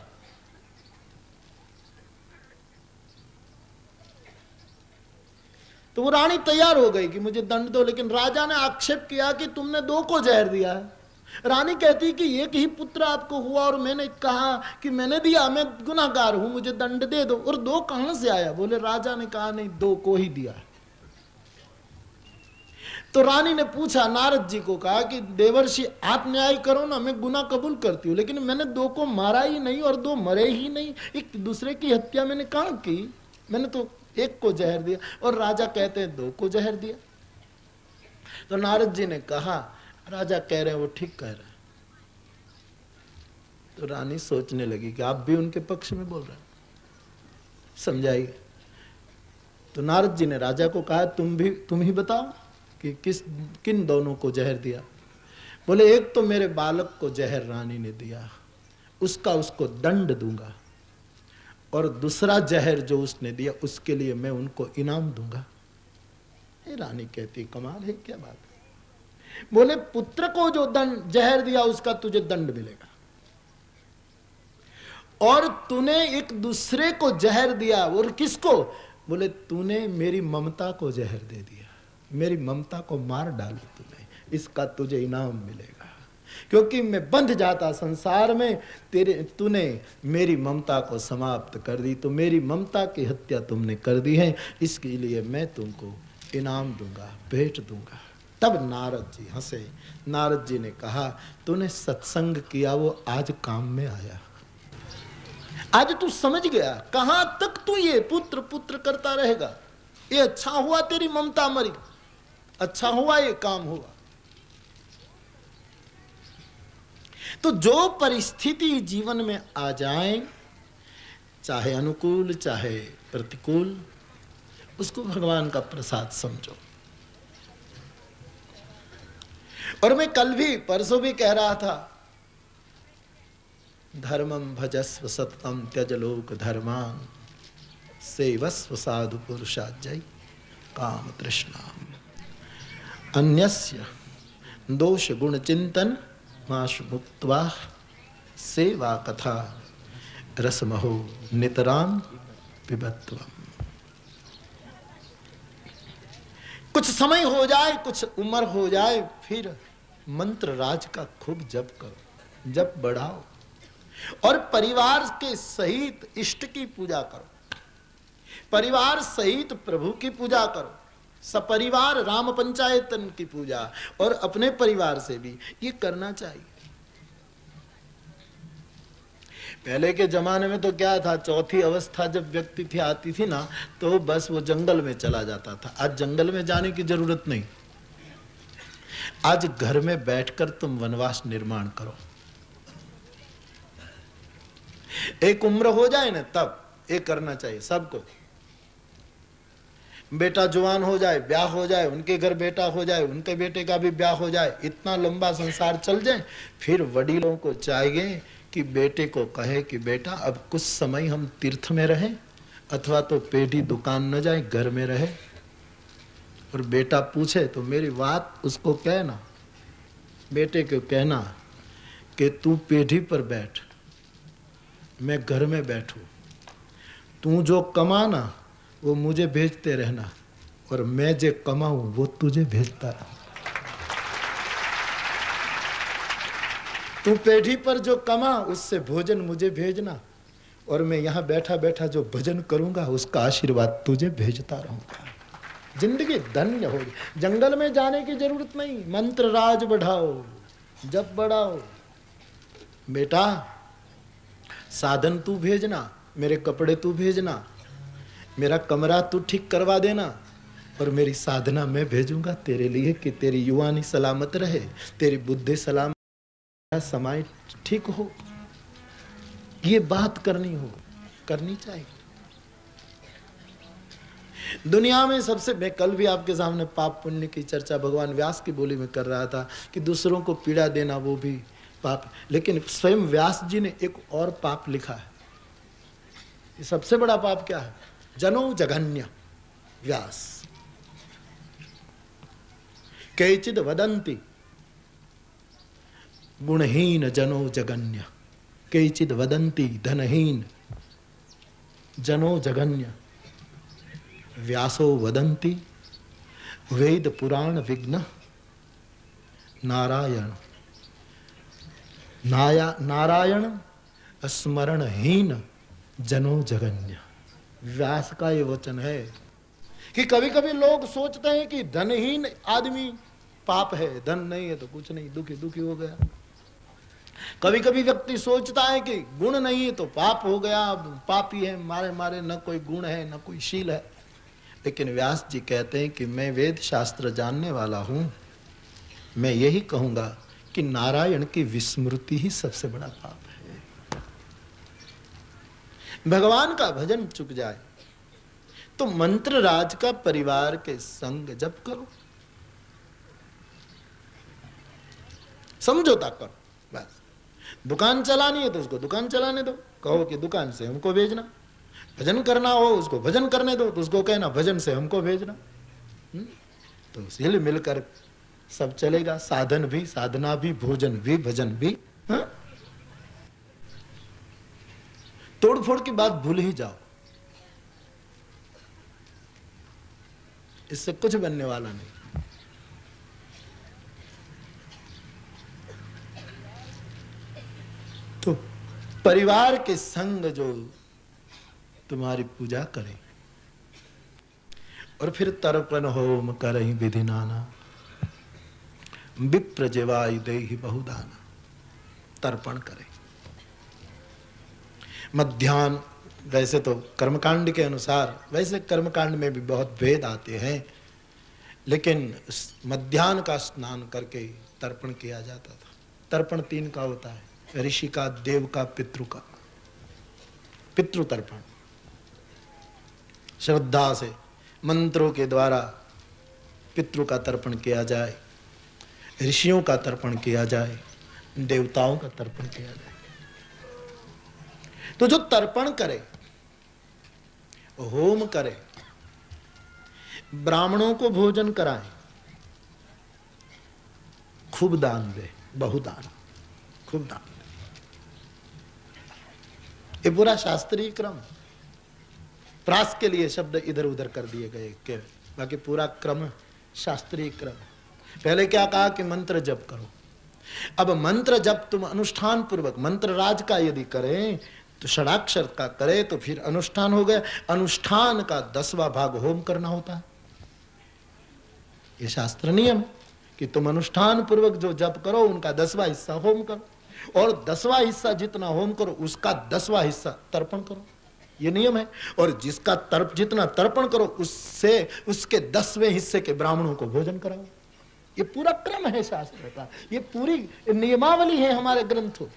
तो वो रानी तैयार हो गई कि मुझे दंड दो, लेकिन राजा ने आक्षेप किया कि तुमने 2 को जहर दिया है। रानी कहती कि एक ही पुत्र आपको हुआ और मैंने कहा कि मैंने दिया, मैं गुनाहगार हूं, मुझे दंड दे दो। और 2 कहां से आया? बोले राजा ने कहा नहीं, 2 को ही दिया। तो रानी ने पूछा, नारद जी को कहा कि देवर्षि आप न्याय करो ना, मैं गुनाह कबूल करती हूं, लेकिन मैंने 2 को मारा ही नहीं और 2 मरे ही नहीं, एक दूसरे की हत्या मैंने कहां की? मैंने तो 1 को जहर दिया। और राजा कहते हैं 2 को जहर दिया। तो नारद जी ने कहा राजा कह रहे हैं वो ठीक कह रहे हैं। तो रानी सोचने लगी कि आप भी उनके पक्ष में बोल रहे हैं, समझाइए। तो नारद जी ने राजा को कहा तुम ही बताओ कि किन दोनों को जहर दिया। बोले एक तो मेरे बालक को जहर रानी ने दिया, उसको दंड दूंगा, और दूसरा जहर जो उसने दिया उसके लिए मैं उनको इनाम दूंगा। रानी कहती कमाल है, क्या बात है। बोले पुत्र को जो जहर दिया उसका तुझे दंड मिलेगा, और तूने एक दूसरे को जहर दिया। और किसको? बोले तूने मेरी ममता को जहर दे दिया, मेरी ममता को मार डाला तूने, इसका तुझे इनाम मिलेगा। क्योंकि मैं बंध जाता संसार में, तूने मेरी ममता को समाप्त कर दी, तो मेरी ममता की हत्या तुमने कर दी है, इसके लिए मैं तुमको इनाम दूंगा, भेंट दूंगा। तब नारद जी हंसे। नारद जी ने कहा तूने सत्संग किया, वो आज काम में आया। आज तू समझ गया कहां तक तू ये पुत्र पुत्र करता रहेगा। ये अच्छा हुआ तेरी ममता मरी, अच्छा हुआ ये काम हुआ। तो जो परिस्थिति जीवन में आ जाए, चाहे अनुकूल चाहे प्रतिकूल, उसको भगवान का प्रसाद समझो। और मैं कल भी परसों भी कह रहा था, धर्मम भजस्व सततम त्यज लोक धर्मान सेवस्व साधु पुरुषाजय काम तृष्णाम अन्यस्य दोष गुण चिंतन माश मुक्त्वा सेवा कथा रसमहो नितराम पिबत्वम। कुछ समय हो जाए, कुछ उम्र हो जाए, फिर मंत्र राज का खूब जप करो, जप बढ़ाओ, और परिवार के सहित इष्ट की पूजा करो, परिवार सहित प्रभु की पूजा करो, सपरिवार राम पंचायतन की पूजा, और अपने परिवार से भी ये करना चाहिए। पहले के जमाने में तो क्या था, चौथी अवस्था जब व्यक्ति थी आती थी ना, तो बस वो जंगल में चला जाता था। आज जंगल में जाने की जरूरत नहीं, आज घर में बैठकर तुम वनवास निर्माण करो। एक उम्र हो जाए ना, तब ये करना चाहिए सबको। बेटा जवान हो जाए, ब्याह हो जाए, उनके घर बेटा हो जाए, उनके बेटे का भी ब्याह हो जाए, इतना लंबा संसार चल जाए, फिर वडीलों को चाहिए कि बेटे को कहे कि बेटा अब कुछ समय हम तीर्थ में रहें, अथवा तो पेढ़ी दुकान न जाए, घर में रहे। और बेटा पूछे तो मेरी बात उसको कहना, बेटे को कहना कि तू पेढ़ी पर बैठ, मैं घर में बैठूं, तू जो कमाना वो मुझे भेजते रहना, और मैं जो कमाऊं वो तुझे भेजता रहा। तू पेढ़ी पर जो कमा उससे भोजन मुझे भेजना, और मैं यहां बैठा बैठा जो भजन करूंगा उसका आशीर्वाद तुझे भेजता रहूंगा। जिंदगी धन्य होगी। जंगल में जाने की जरूरत नहीं, मंत्र राज बढ़ाओ, जब बढ़ाओ। बेटा साधन तू भेजना, मेरे कपड़े तू भेजना, मेरा कमरा तू ठीक करवा देना, और मेरी साधना मैं भेजूंगा तेरे लिए कि तेरी युवानी सलामत रहे, तेरी बुद्धि सलामत, समय ठीक हो। ये बात करनी चाहिए। दुनिया में सबसे, मैं कल भी आपके सामने पाप पुण्य की चर्चा भगवान व्यास की बोली में कर रहा था कि दूसरों को पीड़ा देना वो भी पाप, लेकिन स्वयं व्यास जी ने एक और पाप लिखा है। ये सबसे बड़ा पाप क्या है? जनो जघन्य। व्यास कैचिद वदंती गुणहीन जनो जगन्य, कैचिद वदंती धनहीन जनो जगन्य, व्यासो वदंती वेद पुराण विघ्न नारायण नारायण स्मरणहीन जनो जगन्य। व्यास का ये वचन है कि कभी कभी लोग सोचते हैं कि धनहीन आदमी पाप है, धन नहीं है तो कुछ नहीं, दुखी दुखी हो गया। कभी कभी व्यक्ति सोचता है कि गुण नहीं है तो पाप हो गया, पापी है, मारे मारे, न कोई गुण है न कोई शील है। लेकिन व्यास जी कहते हैं कि मैं वेद शास्त्र जानने वाला हूं, मैं यही कहूंगा कि नारायण की विस्मृति ही सबसे बड़ा पाप है। भगवान का भजन चुक जाए तो मंत्र राज का परिवार के संग जप करो, समझौता करो। बस दुकान चलानी है तो उसको दुकान चलाने दो, कहो कि दुकान से हमको भेजना। भजन करना हो उसको भजन करने दो तो उसको कहना भजन से हमको भेजना। तो हिल मिलकर सब चलेगा, साधन भी, साधना भी, भोजन भी, भजन भी। तोड़ फोड़ की बात भूल ही जाओ, इससे कुछ बनने वाला नहीं। तो परिवार के संग जो तुम्हारी पूजा करे, और फिर तर्पण होम करहि विधि नाना, विप्र जेवाय देहि बहुदाना। तर्पण करे। मध्याह्न, वैसे तो कर्मकांड के अनुसार, वैसे कर्मकांड में भी बहुत भेद आते हैं, लेकिन मध्याह्न का स्नान करके तर्पण किया जाता था। तर्पण 3 का होता है, ऋषि का, देव का, पितृ का। पितृ तर्पण श्रद्धा से मंत्रों के द्वारा पितृ का तर्पण किया जाए, ऋषियों का तर्पण किया जाए, देवताओं का तर्पण किया जाए। तो जो तर्पण करे, होम करे, ब्राह्मणों को भोजन कराए, खूब दान दे, बहुदान, खूब दान दे। ये पूरा शास्त्रीय क्रम। प्रास के लिए शब्द इधर उधर कर दिए गए के, बाकी पूरा क्रम शास्त्रीय क्रम। पहले क्या कहा कि मंत्र जप करो। अब मंत्र जप तुम अनुष्ठान पूर्वक, मंत्र राज का यदि करें तो षडाक्षर का करे तो फिर अनुष्ठान हो गया। अनुष्ठान का 10वां भाग होम करना होता है। ये शास्त्र नियम कि तुम अनुष्ठान पूर्वक जो जप करो उनका 10वां हिस्सा होम करो, और 10वां हिस्सा जितना होम करो उसका 10वां हिस्सा तर्पण करो। ये नियम है। और जिसका जितना तर्पण करो उससे उसके 10वें हिस्से के ब्राह्मणों को भोजन कराओ। ये पूरा क्रम है शास्त्र का, ये पूरी नियमावली है हमारे ग्रंथों।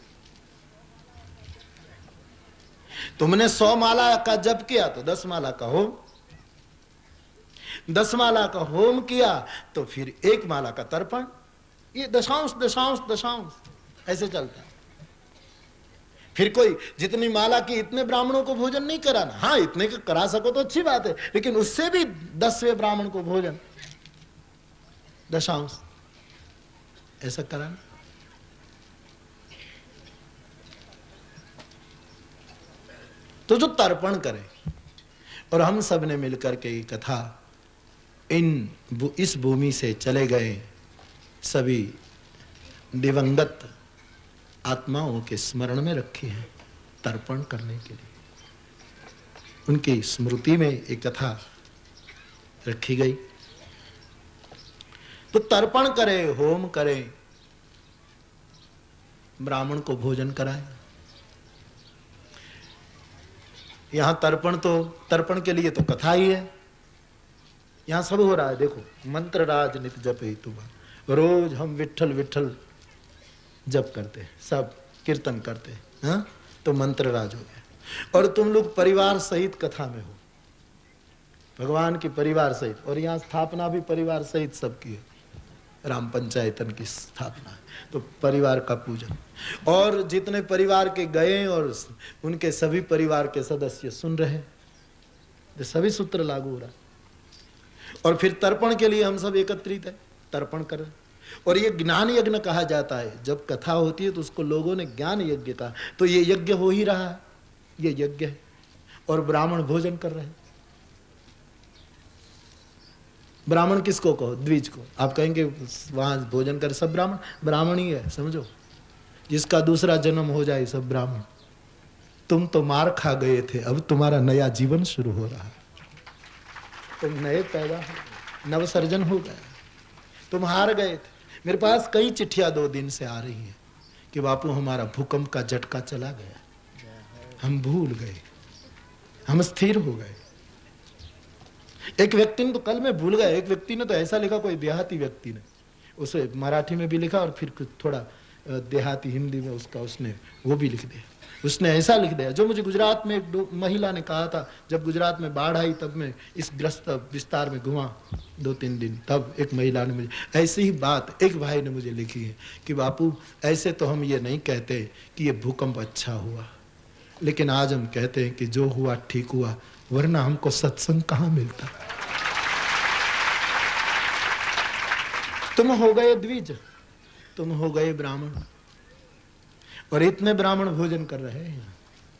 तुमने 100 माला का जप किया तो 10 माला का होम, 10 माला का होम किया तो फिर 1 माला का तर्पण। ये दशांश दशांश दशांश ऐसे चलता है। फिर कोई जितनी माला की इतने ब्राह्मणों को भोजन नहीं कराना। हाँ, इतने का करा सको तो अच्छी बात है, लेकिन उससे भी 10वें ब्राह्मण को भोजन, दशांश ऐसा कराना। तो जो तर्पण करे, और हम सब ने मिलकर के ये कथा, इस भूमि से चले गए सभी दिवंगत आत्माओं के स्मरण में रखी है, तर्पण करने के लिए। उनकी स्मृति में एक कथा रखी गई। तो तर्पण करे, होम करे, ब्राह्मण को भोजन कराए। यहां तर्पण के लिए तो कथा ही है। यहां सब हो रहा है। देखो, मंत्र राज नित जपे तुम। रोज हम विठल विठल जप करते हैं, सब कीर्तन करते हैं, हाँ? तो मंत्र राज हो गया। और तुम लोग परिवार सहित कथा में हो, भगवान की परिवार सहित। और यहाँ स्थापना भी परिवार सहित सबकी है, राम पंचायतन की स्थापना है, तो परिवार का पूजन। और जितने परिवार के गए और उनके सभी परिवार के सदस्य सुन रहे, तो सभी सूत्र लागू हो रहा है। और फिर तर्पण के लिए हम सब एकत्रित है, तर्पण कर रहे। और ये ज्ञान यज्ञ कहा जाता है। जब कथा होती है तो उसको लोगों ने ज्ञान यज्ञ कहा। तो ये यज्ञ हो ही रहा है, ये यज्ञ है। और ब्राह्मण भोजन कर रहे हैं। ब्राह्मण किसको कहो? द्विज को। आप कहेंगे वहां भोजन कर, सब ब्राह्मण ही है, समझो। जिसका दूसरा जन्म हो जाए सब ब्राह्मण। तुम तो मार खा गए थे, अब तुम्हारा नया जीवन शुरू हो रहा है। तुम नए पैदा हो, नवसर्जन हो गए, तुम हार गए थे। मेरे पास कई चिट्ठियां 2 दिन से आ रही हैं कि बापू हमारा भूकंप का झटका चला गया, हम भूल गए, हम स्थिर हो गए। एक व्यक्ति ने तो, कल मैं भूल गया, एक व्यक्ति ने तो ऐसा लिखा, कोई देहाती व्यक्ति ने, उसे मराठी में भी लिखा और फिर कुछ थोड़ा देहाती हिंदी में उसने वो भी लिख दिया। उसने ऐसा लिख दिया जो मुझे गुजरात में एक महिला ने कहा था। जब गुजरात में बाढ़ आई तब मैं इस ग्रस्त विस्तार में घुमा 2-3 दिन, तब एक महिला ने मुझे ऐसी ही बात, एक भाई ने मुझे लिखी है कि बापू ऐसे तो हम ये नहीं कहते कि ये भूकंप अच्छा हुआ, लेकिन आज हम कहते हैं कि जो हुआ ठीक हुआ, वरना हमको सत्संग कहाँ मिलता। तुम हो गए द्विज, तुम हो गए ब्राह्मण। और इतने ब्राह्मण भोजन कर रहे हैं,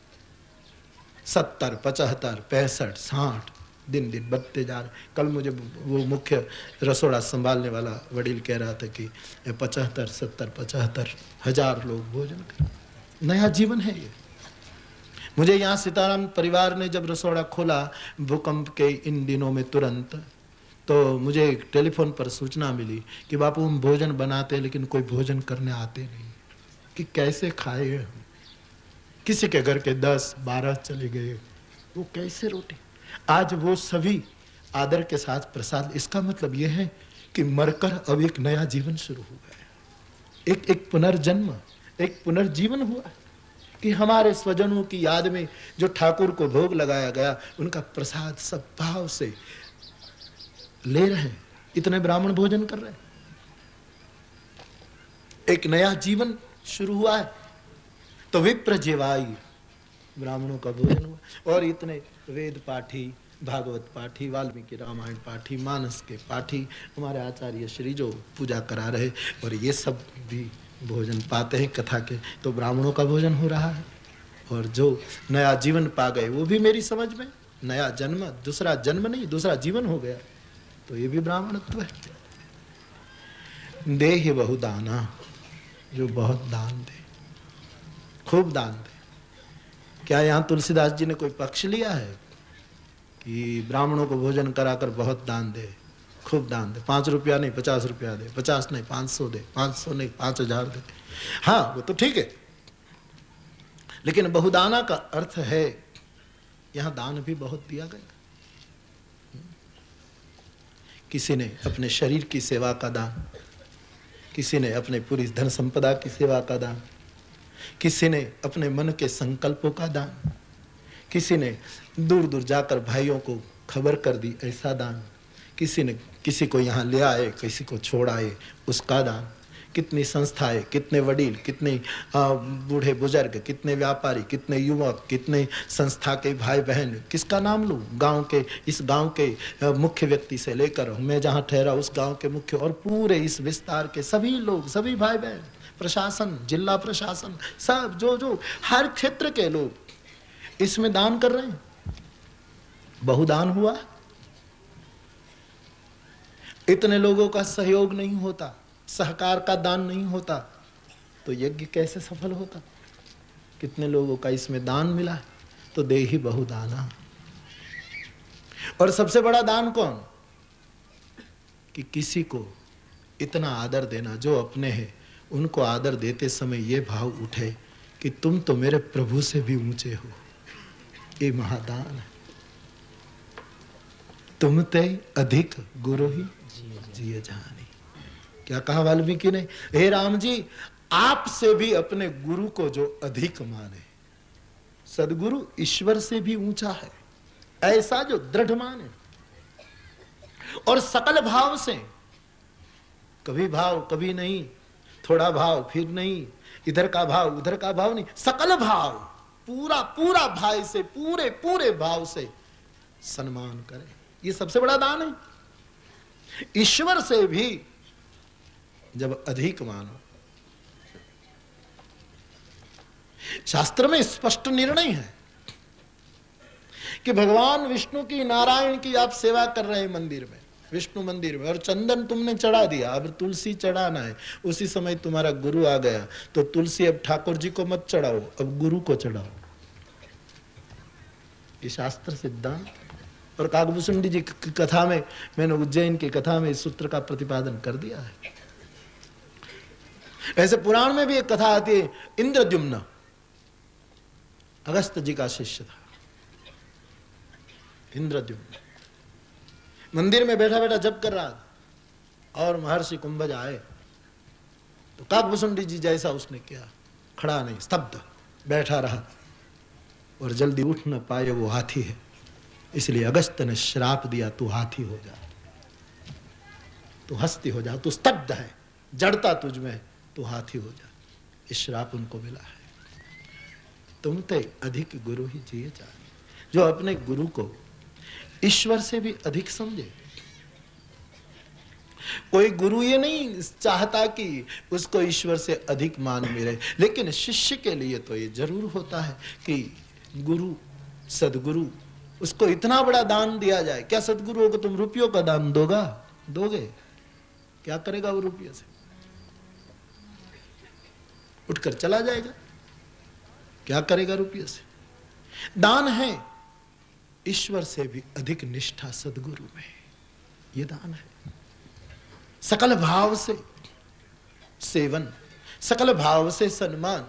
70, 75, 65, 60 दिन दिन बढ़ते जा रहे। कल मुझे वो मुख्य रसोड़ा संभालने वाला वडील कह रहा था कि 75, 70, 75 हजार लोग भोजन कर। नया जीवन है ये। मुझे यहाँ सीताराम परिवार ने जब रसोड़ा खोला भूकंप के इन दिनों में तुरंत, तो मुझे टेलीफोन पर सूचना मिली कि बापू हम भोजन बनाते हैं लेकिन कोई भोजन करने आते नहीं, कि कैसे खाए हम। किसी के घर के 10-12 चले गए, वो कैसे रोटी। आज वो सभी आदर के साथ प्रसाद। इसका मतलब यह है कि मरकर अब एक नया जीवन शुरू हो गया, एक पुनर्जन्म, एक पुनर्जीवन हुआ कि हमारे स्वजनों की याद में जो ठाकुर को भोग लगाया गया, उनका प्रसाद सब भाव से ले रहे हैं। इतने ब्राह्मण भोजन कर रहे हैं, एक नया जीवन शुरू हुआ है। तो विप्र जेवाई, ब्राह्मणों का भोजन हुआ। और इतने वेद पाठी, भागवत पाठी, वाल्मीकि रामायण पाठी, मानस के पाठी, हमारे आचार्य श्री जो पूजा करा रहे, और ये सब भी भोजन पाते हैं कथा के। तो ब्राह्मणों का भोजन हो रहा है। और जो नया जीवन पा गए, वो भी मेरी समझ में नया जन्म, दूसरा जन्म नहीं, दूसरा जीवन हो गया, तो ये भी ब्राह्मणत्व है। देहि बहुदाना, जो बहुत दान दे, खूब दान दे। क्या यहाँ तुलसीदास जी ने कोई पक्ष लिया है कि ब्राह्मणों को भोजन कराकर बहुत दान दे, खूब दान दे? 5 रुपया नहीं 50 रुपया दे, 50 नहीं 500 दे, 500 नहीं 5000 दे। हाँ, वो तो ठीक है, लेकिन बहुदाना का अर्थ है यहाँ दान भी बहुत दिया गया। किसी ने अपने शरीर की सेवा का दान, किसी ने अपने पूरी धन संपदा की सेवा का दान, किसी ने अपने मन के संकल्पों का दान, किसी ने दूर दूर जाकर भाइयों को खबर कर दी ऐसा दान, किसी ने किसी को यहाँ ले आए, किसी को छोड़ आए उसका दान। कितनी संस्थाएं, कितने वडील, कितने बूढ़े बुजुर्ग, कितने व्यापारी, कितने युवक, कितने संस्था के भाई बहन, किसका नाम लूं? गांव के, इस गांव के मुख्य व्यक्ति से लेकर मैं जहां ठहरा उस गांव के मुख्य, और पूरे इस विस्तार के सभी लोग, सभी भाई बहन, प्रशासन, जिला प्रशासन, सब जो हर क्षेत्र के लोग इसमें दान कर रहे हैं। बहुदान हुआ। इतने लोगों का सहयोग नहीं होता, सहकार का दान नहीं होता, तो यज्ञ कैसे सफल होता? कितने लोगों का इसमें दान मिला है? तो देहि बहुदाना। और सबसे बड़ा दान कौन? कि किसी को इतना आदर देना, जो अपने हैं उनको आदर देते समय ये भाव उठे कि तुम तो मेरे प्रभु से भी ऊंचे हो। ये महादान है। तुम ते अधिक गुरु ही जिए जानी। क्या कहा वाल्मीकि ने? हे राम जी, आपसे भी अपने गुरु को जो अधिक माने, सदगुरु ईश्वर से भी ऊंचा है, ऐसा जो दृढ़ माने और सकल भाव से, कभी भाव कभी नहीं, थोड़ा भाव फिर नहीं, इधर का भाव उधर का भाव नहीं, सकल भाव, पूरा पूरा भाव से, पूरे पूरे भाव से सम्मान करे। ये सबसे बड़ा दान है। ईश्वर से भी जब अधिक मानो। शास्त्र में स्पष्ट निर्णय है कि भगवान विष्णु की, नारायण की आप सेवा कर रहे हैं मंदिर में, विष्णु मंदिर में, और चंदन तुमने चढ़ा दिया, अब तुलसी चढ़ाना है। उसी समय तुम्हारा गुरु आ गया, तो तुलसी अब ठाकुर जी को मत चढ़ाओ, अब गुरु को चढ़ाओ। ये शास्त्र सिद्धांत। और काकभूषुंडी जी की कथा में, मैंने उज्जैन की कथा में इस सूत्र का प्रतिपादन कर दिया है। ऐसे पुराण में भी एक कथा आती है, इंद्रद्युम्न अगस्त जी का शिष्य था। इंद्रद्युम्न मंदिर में बैठा बैठा जप कर रहा था, और महर्षि कुंभज आए तो काकभूषुंडी जी जैसा उसने किया, खड़ा नहीं, स्तब्ध बैठा रहा, और जल्दी उठ न पाए, वो हाथी है, इसलिए अगस्त ने श्राप दिया, तू हाथी हो जा, तू हस्ती हो जा, तू स्तब्ध है, जड़ता तुझ में, तू हाथी हो जा। इस श्राप उनको मिला है। तुम ते अधिक गुरु ही जिए जाने। जो अपने गुरु को ईश्वर से भी अधिक समझे। कोई गुरु ये नहीं चाहता कि उसको ईश्वर से अधिक मान मिले, लेकिन शिष्य के लिए तो ये जरूर होता है कि गुरु, सदगुरु, उसको इतना बड़ा दान दिया जाए। क्या सदगुरुओं को तुम रुपयों का दान दोगे? क्या करेगा वो रुपये से? उठकर चला जाएगा। क्या करेगा रुपये से? दान है ईश्वर से भी अधिक निष्ठा सदगुरु में, ये दान है। सकल भाव से सेवन, सकल भाव से सम्मान।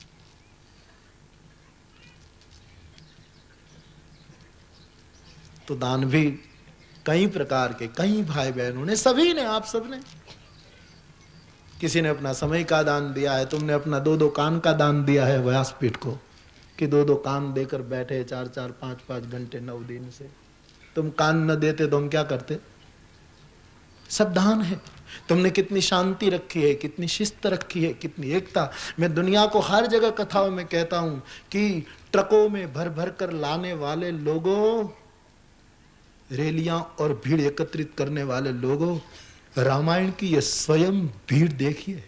तो दान भी कई प्रकार के, कई भाई बहनों ने, सभी ने, आप सब ने, किसी ने अपना समय का दान दिया है, तुमने अपना 2-2 कान का दान दिया है व्यासपीठ को, कि 2-2 कान देकर बैठे 4-4, 5-5 घंटे 9 दिन से। तुम कान न देते तो हम क्या करते? सब दान है। तुमने कितनी शांति रखी है, कितनी शिस्त रखी है, कितनी एकता। मैं दुनिया को हर जगह कथाओं में कहता हूं कि ट्रकों में भर भर कर लाने वाले लोगों, रैलियां और भीड़ एकत्रित करने वाले लोगों, रामायण की ये स्वयं भीड़ देखिए।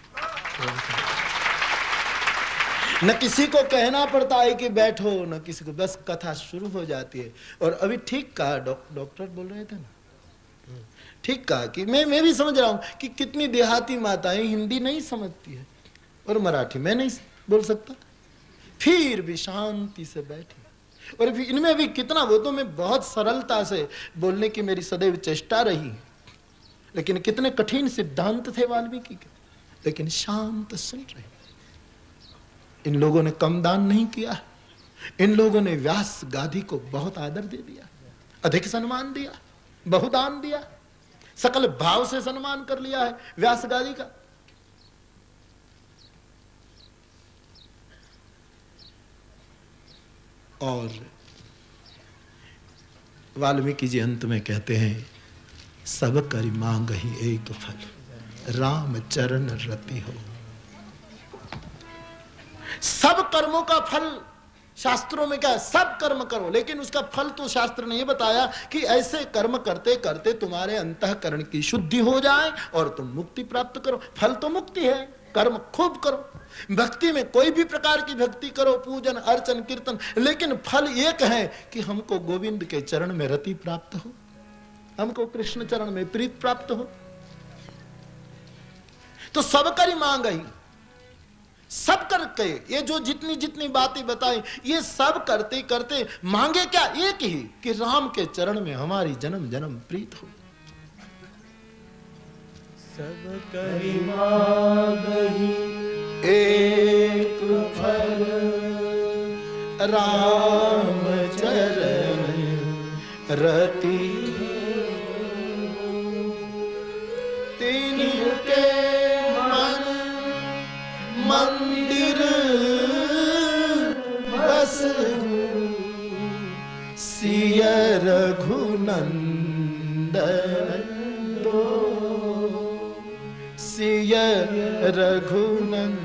न किसी को कहना पड़ता है कि बैठो, न किसी को, बस कथा शुरू हो जाती है। और अभी ठीक कहा, डॉक्टर बोल रहे थे ना, ठीक कहा कि मैं भी समझ रहा हूं कि कितनी देहाती माताएं हिंदी नहीं समझती है, और मराठी मैं नहीं बोल सकता, फिर भी शांति से बैठी। और फिर इनमें भी कितना, वो तो मैं बहुत सरलता से बोलने की मेरी सदैव चेष्टा रही, लेकिन कितने कठिन सिद्धांत थे वाल्मीकि के, लेकिन शांत सुन रहे। इन लोगों ने कम दान नहीं किया, इन लोगों ने व्यास गादी को बहुत आदर दे दिया, अधिक सम्मान दिया, बहुदान दिया, सकल भाव से सम्मान कर लिया है व्यास गादी का। और वाल्मीकि जी अंत में कहते हैं, सब करि मांग ही एक फल, राम चरण रति हो। सब कर्मों का फल शास्त्रों में क्या है? सब कर्म करो, लेकिन उसका फल तो शास्त्र ने यह बताया कि ऐसे कर्म करते करते तुम्हारे अंतःकरण की शुद्धि हो जाए और तुम मुक्ति प्राप्त करो। फल तो मुक्ति है, कर्म खूब करो। भक्ति में कोई भी प्रकार की भक्ति करो, पूजन अर्चन कीर्तन, लेकिन फल एक है कि हमको गोविंद के चरण में रति प्राप्त हो, हमको कृष्ण चरण में प्रीत प्राप्त हो। तो सब करी मांग ही, सब करके ये जो जितनी जितनी बातें बताई, ये सब करते करते मांगे क्या? एक ही कि राम के चरण में हमारी जन्म जन्म प्रीत हो। सब कही मांगही एक फल, राम चरण रति तिनके मन मंदिर बस, सिय रघुनंदन दो, सिय रघुनंदन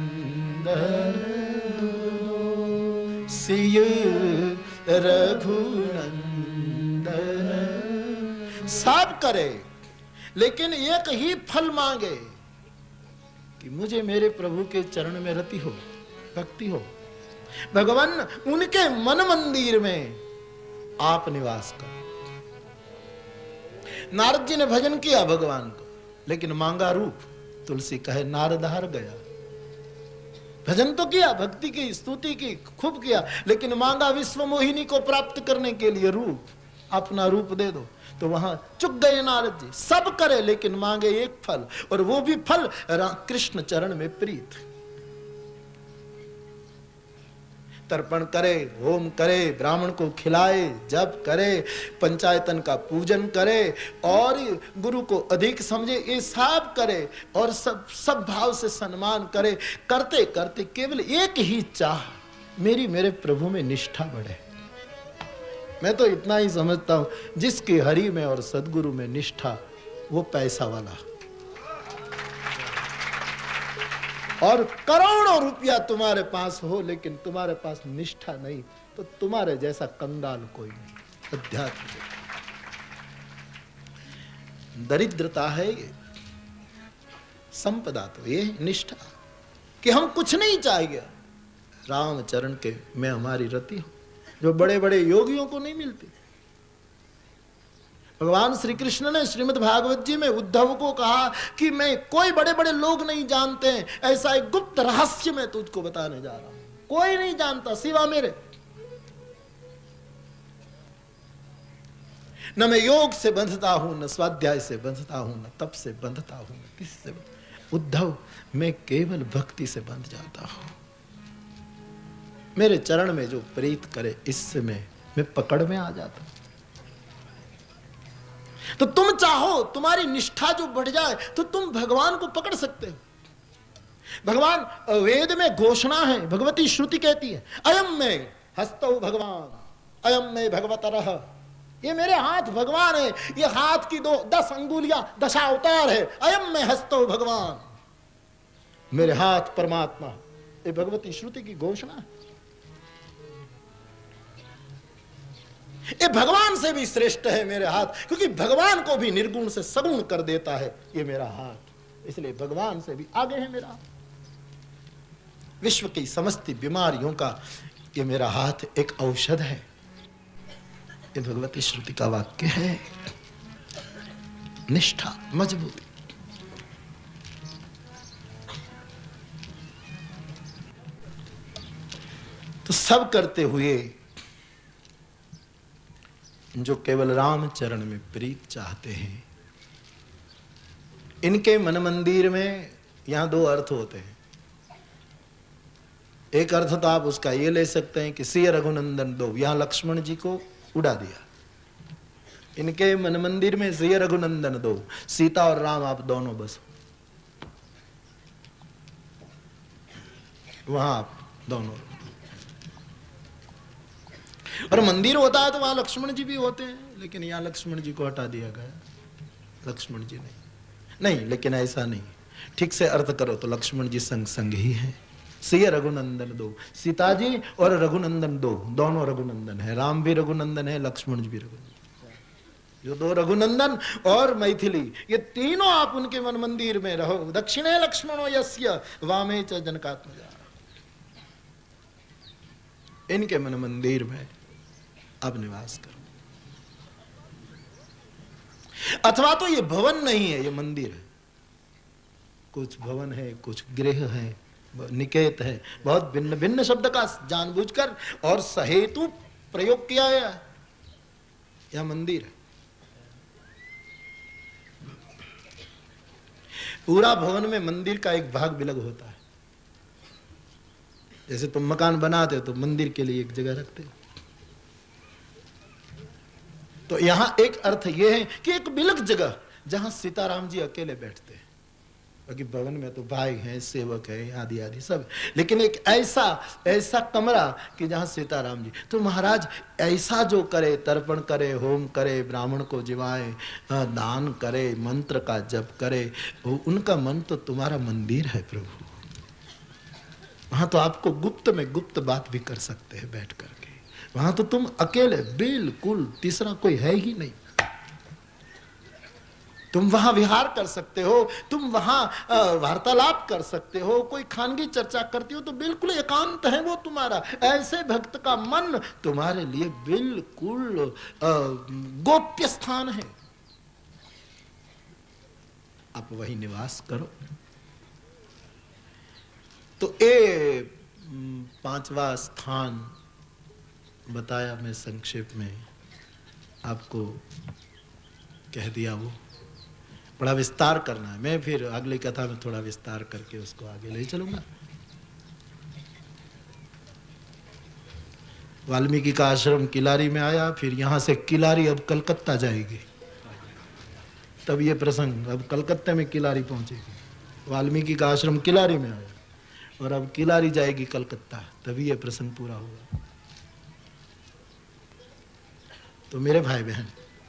दो, सिय रघुनंदन। सब करे लेकिन एक ही फल मांगे कि मुझे मेरे प्रभु के चरण में रति हो, भक्ति हो। भगवान उनके मन मंदिर में आप निवास करो। नारद जी ने भजन किया भगवान को, लेकिन मांगा रूप। तुलसी कहे नारद हार गया। भजन तो किया, भक्ति की, स्तुति की, खूब किया, लेकिन मांगा विश्व मोहिनी को प्राप्त करने के लिए रूप। अपना रूप दे दो। तो वहां चुक गए नारद जी। सब करे लेकिन मांगे एक फल, और वो भी फल कृष्ण चरण में प्रीत। तर्पण करे, होम करे, ब्राह्मण को खिलाए, जप करे, पंचायतन का पूजन करे, और गुरु को अधिक समझे, ये सब करे, और सब भाव से सम्मान करे। करते करते केवल एक ही चाह, मेरे प्रभु में निष्ठा बढ़े। मैं तो इतना ही समझता हूं, जिसकी हरि में और सदगुरु में निष्ठा, वो पैसा वाला। और करोड़ों रुपया तुम्हारे पास हो, लेकिन तुम्हारे पास निष्ठा नहीं, तो तुम्हारे जैसा कंगाल कोई नहीं। अध्यात्म दरिद्रता है ये, संपदा तो ये निष्ठा कि हम कुछ नहीं चाहिए, राम चरण के में हमारी रति हो, जो बड़े बड़े योगियों को नहीं मिलती। भगवान श्री कृष्ण ने श्रीमद् भागवत जी में उद्धव को कहा कि मैं कोई बड़े बड़े लोग नहीं जानते हैं, ऐसा एक गुप्त रहस्य मैं तुझको बताने जा रहा हूं, कोई नहीं जानता सिवा मेरे। न मैं योग से बंधता हूं, न स्वाध्याय से बंधता हूं, न तप से बंधता हूं, न किससे। उद्धव, मैं केवल भक्ति से बंध जाता हूं। मेरे चरण में जो प्रीत करे, इससे मैं पकड़ में आ जाता हूं। तो तुम चाहो, तुम्हारी निष्ठा जो बढ़ जाए, तो तुम भगवान को पकड़ सकते हो। भगवान वेद में घोषणा है, भगवती श्रुति कहती है, अयम में हस्तौ भगवान, अयम में भगवतरः। ये मेरे हाथ भगवान है, ये हाथ की 10 अंगुलियां दशावतार है। अयम में हस्तौ भगवान, मेरे हाथ परमात्मा। ये भगवती श्रुति की घोषणा है। ये भगवान से भी श्रेष्ठ है मेरे हाथ, क्योंकि भगवान को भी निर्गुण से सगुण कर देता है ये मेरा हाथ, इसलिए भगवान से भी आगे है मेरा हाथ। विश्व की समस्त बीमारियों का ये मेरा हाथ एक औषध है। ये भगवती श्रुति का वाक्य है। निष्ठा, मजबूती। तो सब करते हुए जो केवल राम चरण में प्रीत चाहते हैं, इनके मन मंदिर में यहां 2 अर्थ होते हैं। एक अर्थ तो आप उसका ये ले सकते हैं कि सिय रघुनंदन दो, यहां लक्ष्मण जी को उड़ा दिया। इनके मन मंदिर में सिय रघुनंदन दो, सीता और राम आप दोनों बसो, वहां आप दोनों। और मंदिर होता है तो वहां लक्ष्मण जी भी होते हैं, लेकिन यहां लक्ष्मण जी को हटा दिया गया। लक्ष्मण जी नहीं, लेकिन ऐसा नहीं, ठीक से अर्थ करो तो लक्ष्मण जी संग संग ही है। सिय रघुनंदन दो, सीता जी और रघुनंदन दो, दोनों रघुनंदन है। राम भी रघुनंदन है, लक्ष्मण जी भी रघुनंदन। जो 2 रघुनंदन और मैथिली, ये तीनों आप उनके मन मंदिर में रहो। दक्षिणे लक्ष्मणो यस्य वामे च जनकात्मजा। इनके मन मंदिर में अब निवास करो। अथवा तो ये भवन नहीं है, ये मंदिर है। कुछ भवन है, कुछ गृह है, निकेत है, बहुत भिन्न भिन्न शब्द का जानबूझकर और सहेतु प्रयोग किया गया है। यह मंदिर है। पूरा भवन में मंदिर का एक भाग विलग होता है। जैसे तुम मकान बनाते हो तो मंदिर के लिए एक जगह रखते हो, तो यहां एक अर्थ यह है कि एक विलग जगह जहां सीताराम जी अकेले बैठते हैं। बाकी भवन में तो भाई हैं, सेवक है, आदि आदि सब, लेकिन एक ऐसा कमरा कि जहां सीताराम जी। तो महाराज ऐसा जो करे, तर्पण करे, होम करे, ब्राह्मण को जिवाए, दान करे, मंत्र का जप करे, उनका मन तो तुम्हारा मंदिर है प्रभु। वहां तो आपको गुप्त में गुप्त बात भी कर सकते हैं बैठ करके। वहां तो तुम अकेले, बिल्कुल तीसरा कोई है ही नहीं। तुम वहां विहार कर सकते हो, तुम वहां वार्तालाप कर सकते हो, कोई खानगी चर्चा करती हो तो बिल्कुल एकांत है वो तुम्हारा। ऐसे भक्त का मन तुम्हारे लिए बिल्कुल गोप्य स्थान है। आप वही निवास करो। तो ये पांचवा स्थान बताया मैं संक्षेप में, आपको कह दिया। वो बड़ा विस्तार करना है, मैं फिर अगली कथा में थोड़ा विस्तार करके उसको आगे ले चलूंगा। वाल्मीकि का आश्रम किलारी में आया, फिर यहां से किलारी अब कलकत्ता जाएगी, तब ये प्रसंग, अब कलकत्ते में किलारी पहुंचेगी। वाल्मीकि का आश्रम किलारी में आया और अब किलारी जाएगी कलकत्ता, तभी ये प्रसंग पूरा होगा। तो मेरे भाई बहन,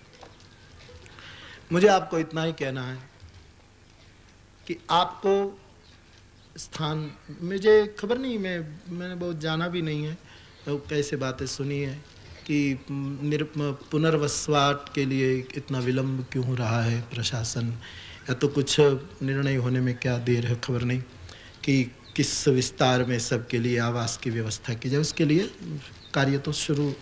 मुझे आपको इतना ही कहना है कि आपको स्थान, मुझे खबर नहीं, मैंने बहुत जाना भी नहीं है, तो कैसे बातें सुनी है कि पुनर्वसवाट के लिए इतना विलंब क्यों हो रहा है प्रशासन, या तो कुछ निर्णय होने में क्या देर है, खबर नहीं, कि किस विस्तार में सबके लिए आवास की व्यवस्था की जाए। उसके लिए कार्य तो शुरू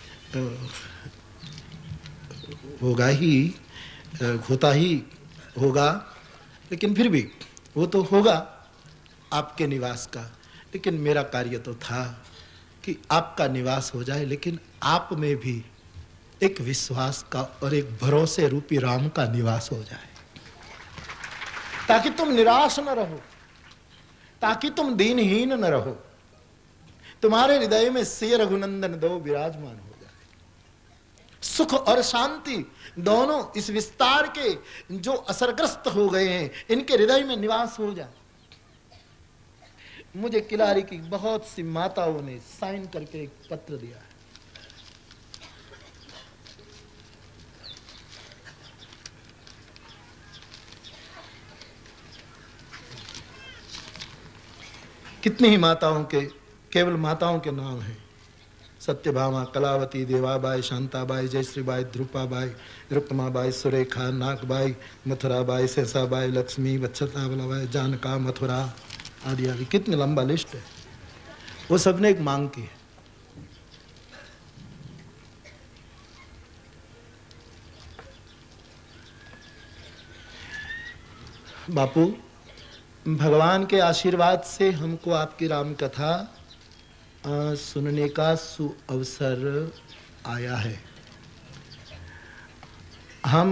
होगा ही, होता ही होगा, लेकिन फिर भी वो तो होगा आपके निवास का। लेकिन मेरा कार्य तो था कि आपका निवास हो जाए, लेकिन आप में भी एक विश्वास का और एक भरोसे रूपी राम का निवास हो जाए, ताकि तुम निराश न रहो, ताकि तुम दीनहीन न रहो, तुम्हारे हृदय में श्री रघुनंदन दो विराजमान हो जाए। सुख और शांति दोनों इस विस्तार के जो असरग्रस्त हो गए हैं, इनके हृदय में निवास हो जाए। मुझे किलारी की बहुत सी माताओं ने साइन करके एक पत्र दिया है। कितनी ही माताओं के, केवल माताओं के नाम हैं। सत्यभामा, कलावती, देवाबाई, शांताबाई, जयश्रीबाई, ध्रुपाबाई, रुक्माबाई, सुरेखा, नागबाई, मथुराबाई, शेषाबाई, लक्ष्मी, वत्सताबाई, जानका, मथुरा आदि आदि, कितनी लंबा लिस्ट है। वो सबने एक मांग की है, बापू भगवान के आशीर्वाद से हमको आपकी राम कथा सुनने का सुअवसर आया है। हम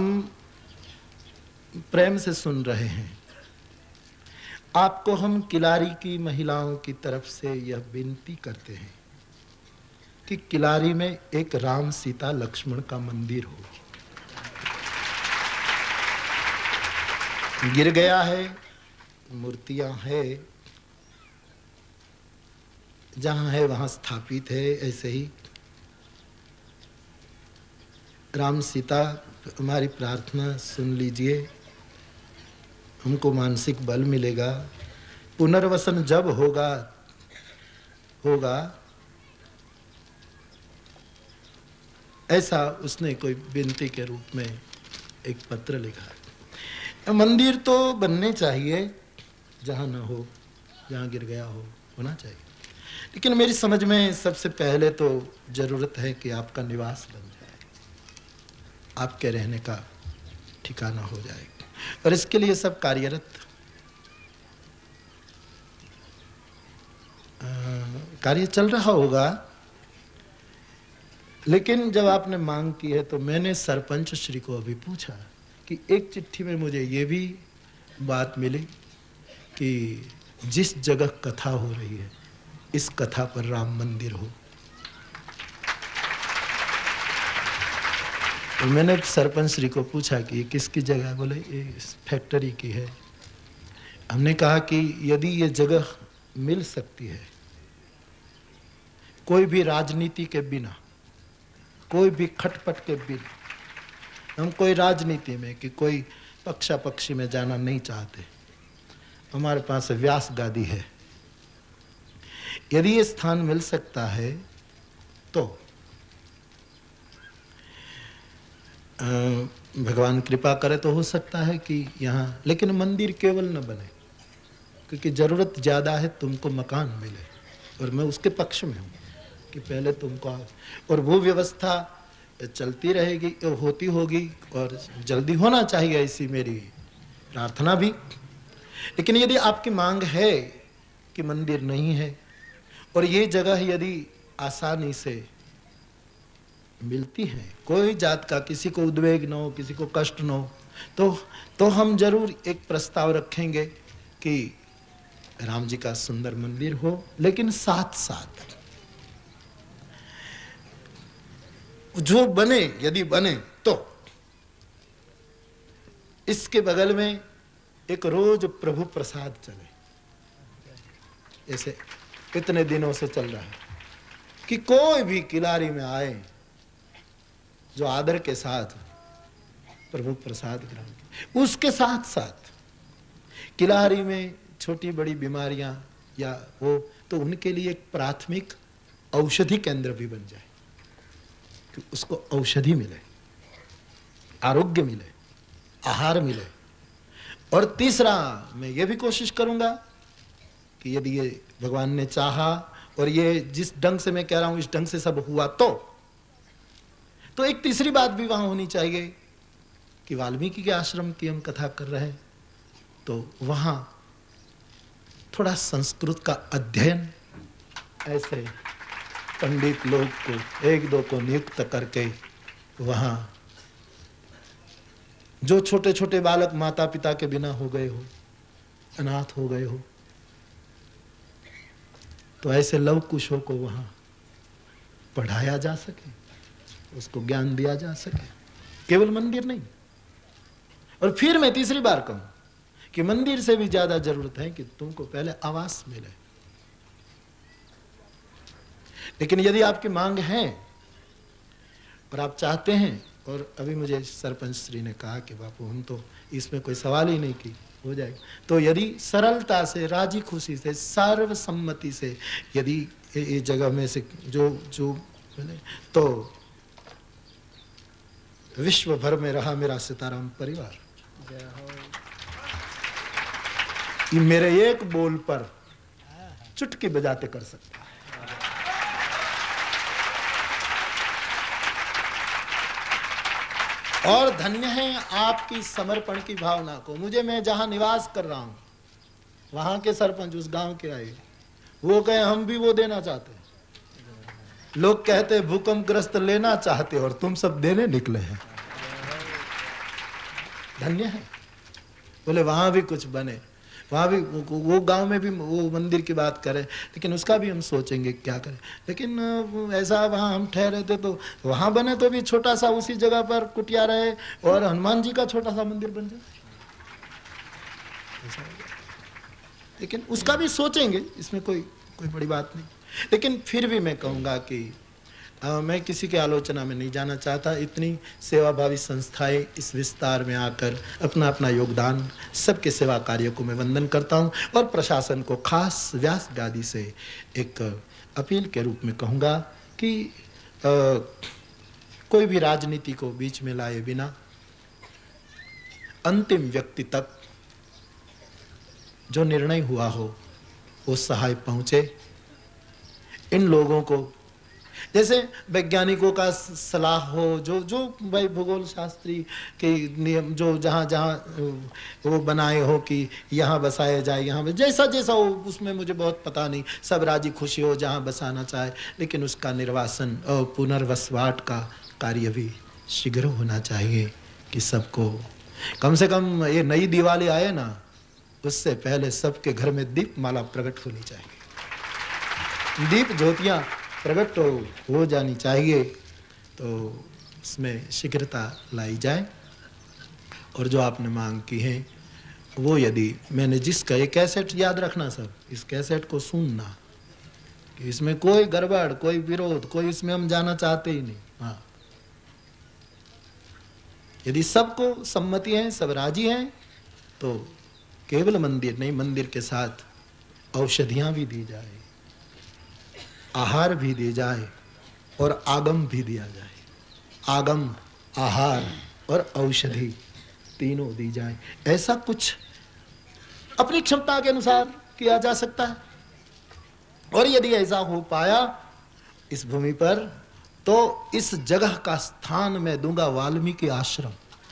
प्रेम से सुन रहे हैं। आपको हम किलारी की महिलाओं की तरफ से यह विनती करते हैं कि किलारी में एक राम, सीता, लक्ष्मण का मंदिर हो। गिर गया है, मूर्तियां है, जहां है वहां स्थापित है। ऐसे ही राम सीता, हमारी प्रार्थना सुन लीजिए, हमको मानसिक बल मिलेगा। पुनर्वसन जब होगा ऐसा उसने कोई विनती के रूप में एक पत्र लिखा। मंदिर तो बनने चाहिए, जहां न हो, जहां गिर गया हो, होना चाहिए। लेकिन मेरी समझ में सबसे पहले तो जरूरत है कि आपका निवास बन जाए, आपके रहने का ठिकाना हो जाए, और इसके लिए सब कार्यरत। कार्य चल रहा होगा, लेकिन जब आपने मांग की है तो मैंने सरपंच श्री को अभी पूछा कि एक चिट्ठी में मुझे ये भी बात मिली कि जिस जगह कथा हो रही है इस कथा पर राम मंदिर हो। तो मैंने सरपंच श्री को पूछा कि ये किसकी जगह है? बोले ये इस फैक्ट्री की है। हमने कहा कि यदि ये जगह मिल सकती है, कोई भी राजनीति के बिना, कोई भी खटपट के बिना, हम कोई राजनीति में कि कोई पक्षा पक्षी में जाना नहीं चाहते। हमारे पास व्यास गादी है, यदि ये स्थान मिल सकता है तो भगवान कृपा करे तो हो सकता है कि यहाँ, लेकिन मंदिर केवल न बने, क्योंकि जरूरत ज्यादा है तुमको मकान मिले, और मैं उसके पक्ष में हूँ कि पहले तुमको, और वो व्यवस्था चलती रहेगी, होती होगी और जल्दी होना चाहिए, ऐसी मेरी प्रार्थना भी। लेकिन यदि आपकी मांग है कि मंदिर नहीं है और ये जगह यदि आसानी से मिलती है, कोई जात का किसी को उद्वेग न हो, किसी को कष्ट न हो, तो हम जरूर एक प्रस्ताव रखेंगे कि राम जी का सुंदर मंदिर हो, लेकिन साथ साथ जो बने, यदि बने तो इसके बगल में एक रोज प्रभु प्रसाद चले। ऐसे कितने दिनों से चल रहा है कि कोई भी किलारी में आए जो आदर के साथ प्रभु प्रसाद ग्रहण करे। उसके साथ साथ किलारी में छोटी बड़ी बीमारियां या वो, तो उनके लिए एक प्राथमिक औषधि केंद्र भी बन जाए कि उसको औषधि मिले, आरोग्य मिले, आहार मिले। और तीसरा, मैं ये भी कोशिश करूंगा कि यदि ये भगवान ने चाहा और ये जिस ढंग से मैं कह रहा हूं इस ढंग से सब हुआ तो एक तीसरी बात भी वहां होनी चाहिए कि वाल्मीकि के आश्रम की हम कथा कर रहे हैं, तो वहां थोड़ा संस्कृत का अध्ययन ऐसे पंडित लोग को, एक दो को नियुक्त करके, वहां जो छोटे छोटे बालक माता पिता के बिना हो गए हो, अनाथ हो गए हो, तो ऐसे लव कुशों को वहां पढ़ाया जा सके, उसको ज्ञान दिया जा सके, केवल मंदिर नहीं। और फिर मैं तीसरी बार कहूं कि मंदिर से भी ज्यादा जरूरत है कि तुमको पहले आवास मिले। लेकिन यदि आपकी मांग है और आप चाहते हैं, और अभी मुझे सरपंच श्री ने कहा कि बापू हम तो इसमें कोई सवाल ही नहीं की, हो जाएगा, तो यदि सरलता से, राजी खुशी से, सर्वसम्मति से यदि ये जगह में से जो मिले, तो विश्व भर में रहा मेरा सीताराम परिवार, ये मेरे एक बोल पर चुटकी बजाते कर सकता है। और धन्य है आपकी समर्पण की भावना को। मुझे, मैं जहां निवास कर रहा हूं वहां के सरपंच उस गांव के आए, वो कहे हम भी वो देना चाहते हैं। लोग कहते भूकंपग्रस्त लेना चाहते और तुम सब देने निकले हैं। धन्य है। बोले वहां भी कुछ बने, वहां भी वो गांव में भी वो मंदिर की बात करें, लेकिन उसका भी हम सोचेंगे क्या करें। लेकिन ऐसा वहां हम ठहरे थे तो वहां बने तो भी छोटा सा उसी जगह पर कुटिया रहे और हनुमान जी का छोटा सा मंदिर बन जाए, लेकिन उसका भी सोचेंगे, इसमें कोई बड़ी बात नहीं। लेकिन फिर भी मैं कहूंगा कि मैं किसी की आलोचना में नहीं जाना चाहता। इतनी सेवाभावी संस्थाएं इस विस्तार में आकर अपना अपना योगदान, सबके सेवा कार्यों को मैं वंदन करता हूं। और प्रशासन को खास व्यास गादी से एक अपील के रूप में कहूंगा कि कोई भी राजनीति को बीच में लाए बिना अंतिम व्यक्ति तक जो निर्णय हुआ हो वो सहाय पहुंचे। इन लोगों को जैसे वैज्ञानिकों का सलाह हो, जो जो भाई भूगोल शास्त्री के नियम जो जहाँ जहाँ वो बनाए हो कि यहाँ बसाया जाए, यहाँ जैसा जैसा हो, उसमें मुझे बहुत पता नहीं, सब राजी खुशी हो जहाँ बसाना चाहे, लेकिन उसका निर्वासन और पुनर्वसवाट का कार्य भी शीघ्र होना चाहिए कि सबको कम से कम ये नई दिवाली आए ना, उससे पहले सबके घर में दीप माला प्रकट होनी चाहिए, दीप ज्योतियाँ प्रकट तो हो जानी चाहिए, तो इसमें शीघ्रता लाई जाए। और जो आपने मांग की है वो, यदि मैंने जिसका ये कैसेट याद रखना, सब इस कैसेट को सुनना कि इसमें कोई गड़बड़, कोई विरोध, कोई इसमें हम जाना चाहते ही नहीं। हाँ, यदि सबको सम्मति है, सब राजी हैं, तो केवल मंदिर नहीं, मंदिर के साथ औषधियां भी दी जाए, आहार भी दी जाए और आगम भी दिया जाए। आगम, आहार और औषधि तीनों दी जाए। ऐसा कुछ अपनी क्षमता के अनुसार किया जा सकता है। और यदि ऐसा हो पाया इस भूमि पर, तो इस जगह का स्थान मैं दूंगा वाल्मीकि आश्रम।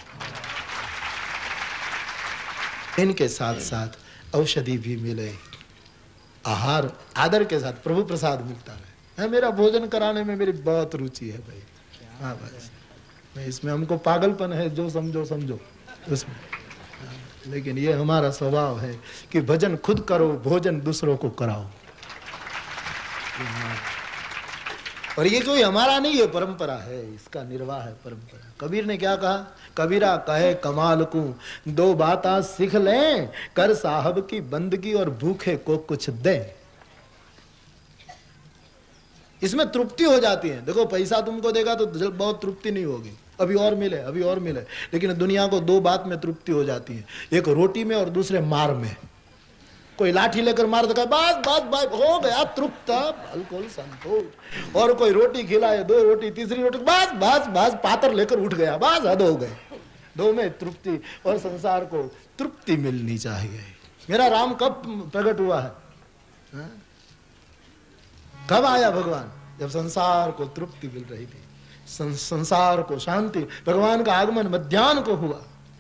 इनके साथ साथ औषधि भी मिले, आहार आदर के साथ प्रभु प्रसाद मिलता है। मेरा भोजन कराने में मेरी बहुत रुचि है भाई। हाँ बस, मैं इसमें हमको पागलपन है, जो समझो समझो उसमें, लेकिन ये हमारा स्वभाव है कि भजन खुद करो, भोजन दूसरों को कराओ। और ये कोई हमारा नहीं है, परंपरा है, इसका निर्वाह है परंपरा। कबीर ने क्या कहा? कबीरा कहे कमाल को दो बातें सीख लें, कर साहब की बंदगी और भूखे को कुछ दे। इसमें तृप्ति हो जाती है। देखो पैसा तुमको देगा तो बहुत तृप्ति नहीं होगी, अभी और मिले, अभी और मिले, लेकिन दुनिया को दो बात में तृप्ति हो जाती है, एक रोटी में और दूसरे मार में। कोई लाठी लेकर मार देगा, बस बस बस हो गया तृप्त, बिल्कुल संतोष। और कोई रोटी खिलाए, दो रोटी, तीसरी रोटी, बस बस बस पातर लेकर उठ गया, बस हद हो गए। दो में तृप्ति, और संसार को तृप्ति मिलनी चाहिए। मेरा राम कब प्रकट हुआ है? कब आया भगवान? जब संसार को तृप्ति मिल रही थी, संसार को शांति। भगवान का आगमन मध्याह्न को हुआ।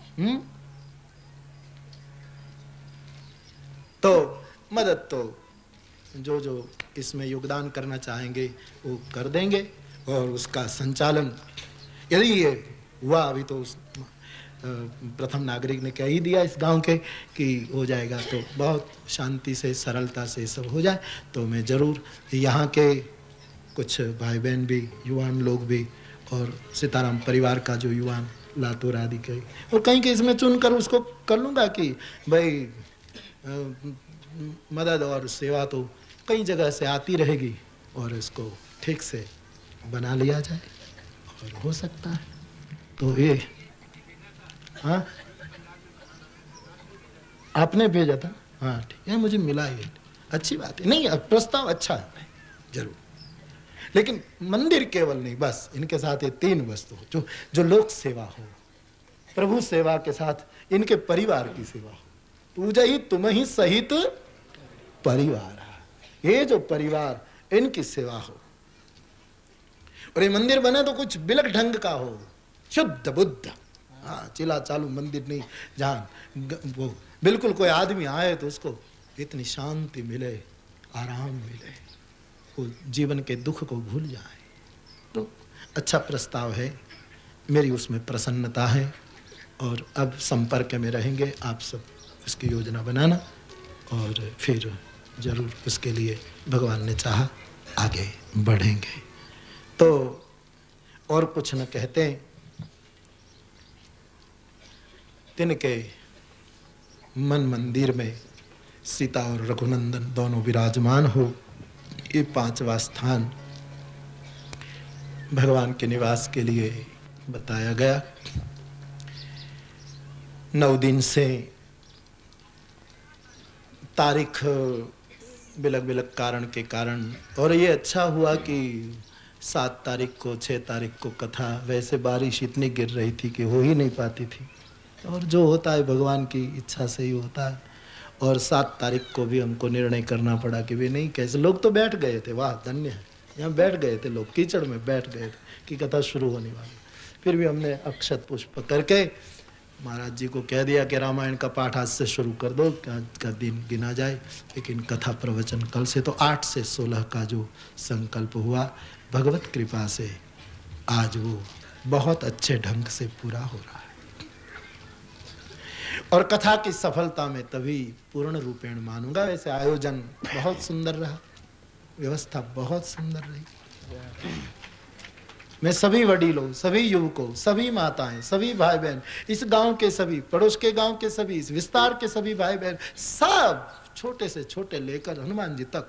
तो मदद तो जो जो इसमें योगदान करना चाहेंगे वो कर देंगे, और उसका संचालन यदि ये हुआ, अभी तो उस प्रथम नागरिक ने कह ही दिया इस गांव के कि हो जाएगा, तो बहुत शांति से सरलता से सब हो जाए। तो मैं जरूर यहाँ के कुछ भाई बहन भी, युवान लोग भी, और सीताराम परिवार का जो युवान लातूर आदि के, और कहीं के इसमें चुनकर उसको कर लूँगा कि भाई मदद और सेवा तो कई जगह से आती रहेगी, और इसको ठीक से बना लिया जाए, और हो सकता है तो ये। हाँ, आपने भेजा था? हाँ ठीक है, मुझे मिला ये, अच्छी बात है। नहीं, प्रस्ताव अच्छा है जरूर, लेकिन मंदिर केवल नहीं, बस इनके साथ ये तीन वस्तु जो जो लोक सेवा हो, प्रभु सेवा के साथ इनके परिवार की सेवा हो। पूजा ही तुम ही सहित परिवार, ये जो परिवार, इनकी सेवा हो। और ये मंदिर बने तो कुछ बिलक ढंग का हो, शुद्ध बुद्ध। हाँ, चिल्ला चालू मंदिर नहीं, जहाँ वो बिल्कुल कोई आदमी आए तो उसको इतनी शांति मिले, आराम मिले, वो जीवन के दुख को भूल जाए। तो अच्छा प्रस्ताव है, मेरी उसमें प्रसन्नता है। और अब संपर्क में रहेंगे आप सब, इसकी योजना बनाना, और फिर जरूर उसके लिए भगवान ने चाहा आगे बढ़ेंगे। तो और कुछ न कहते, तिनके मन मंदिर में सीता और रघुनंदन दोनों विराजमान हो। ये पांचवा स्थान भगवान के निवास के लिए बताया गया। 9 दिन से तारीख बिलक बिलक कारण के कारण, और ये अच्छा हुआ कि 7 तारीख को 6 तारीख को कथा, वैसे बारिश इतनी गिर रही थी कि हो ही नहीं पाती थी, और जो होता है भगवान की इच्छा से ही होता है। और 7 तारीख को भी हमको निर्णय करना पड़ा कि वे नहीं, कैसे लोग तो बैठ गए थे, वाह धन्य है, यहाँ बैठ गए थे लोग, कीचड़ में बैठ गए थे कि कथा शुरू होने वाली। फिर भी हमने अक्षत पुष्प करके महाराज जी को कह दिया कि रामायण का पाठ आज से शुरू कर दो, आज का दिन गिना जाए। लेकिन कथा प्रवचन कल से, तो 8 से 16 का जो संकल्प हुआ, भगवत कृपा से आज वो बहुत अच्छे ढंग से पूरा हो रहा है। और कथा की सफलता में तभी पूर्ण रूपेण मानूंगा। वैसे आयोजन बहुत सुंदर रहा, व्यवस्था बहुत सुंदर रही। मैं सभी वडीलों, सभी युवकों, सभी माताएं, सभी भाई बहन, इस गांव के सभी, पड़ोस के गांव के सभी, इस विस्तार के सभी भाई बहन, सब छोटे से छोटे लेकर हनुमान जी तक,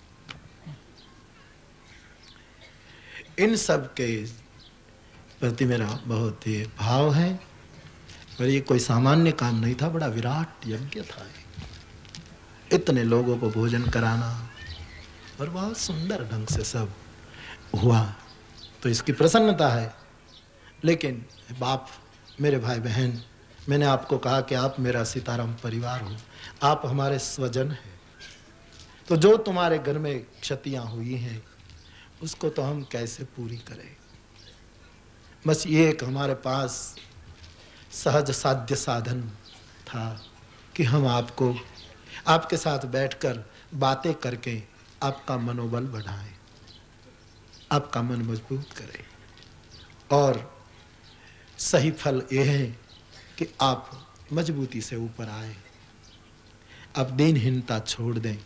इन सब के प्रति मेरा बहुत ही भाव है। और ये कोई सामान्य काम नहीं था, बड़ा विराट यज्ञ था। इतने लोगों को भोजन कराना और बहुत सुंदर ढंग से सब हुआ, तो इसकी प्रसन्नता है। लेकिन बाप, मेरे भाई बहन, मैंने आपको कहा कि आप मेरा सीताराम परिवार हो, आप हमारे स्वजन हैं। तो जो तुम्हारे घर में क्षतियां हुई हैं उसको तो हम कैसे पूरी करें। बस ये एक हमारे पास सहज साध्य साधन था कि हम आपको, आपके साथ बैठकर बातें करके आपका मनोबल बढ़ाएं, आपका मन मजबूत करें। और सही फल यह है कि आप मजबूती से ऊपर आए, आप दीनहीनता छोड़ दें।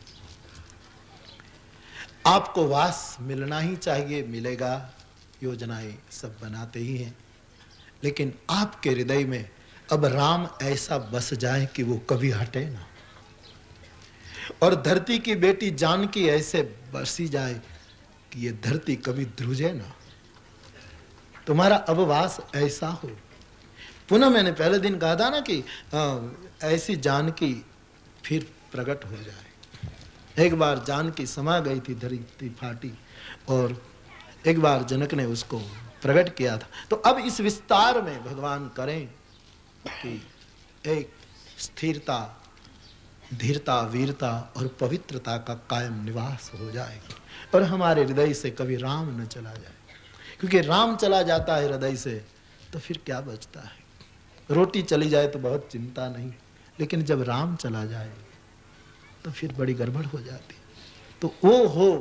आपको वास मिलना ही चाहिए, मिलेगा, योजनाएं सब बनाते ही हैं। लेकिन आपके हृदय में अब राम ऐसा बस जाए कि वो कभी हटे ना, और धरती की बेटी जानकी ऐसे बसी जाए कि ये धरती कभी ध्रुजे ना। तुम्हारा अब वास ऐसा हो। पुनः मैंने पहले दिन कहा था ना कि ऐसी जानकी फिर प्रकट हो जाए। एक बार जानकी समा गई थी, धरती फाटी, और एक बार जनक ने उसको प्रकट किया था। तो अब इस विस्तार में भगवान करें कि एक स्थिरता, धीरता, वीरता और पवित्रता का कायम निवास हो जाए, और हमारे हृदय से कभी राम न चला जाए। क्योंकि राम चला जाता है हृदय से तो फिर क्या बचता है। रोटी चली जाए तो बहुत चिंता नहीं, लेकिन जब राम चला जाए तो फिर बड़ी गड़बड़ हो जाती। तो वो हो।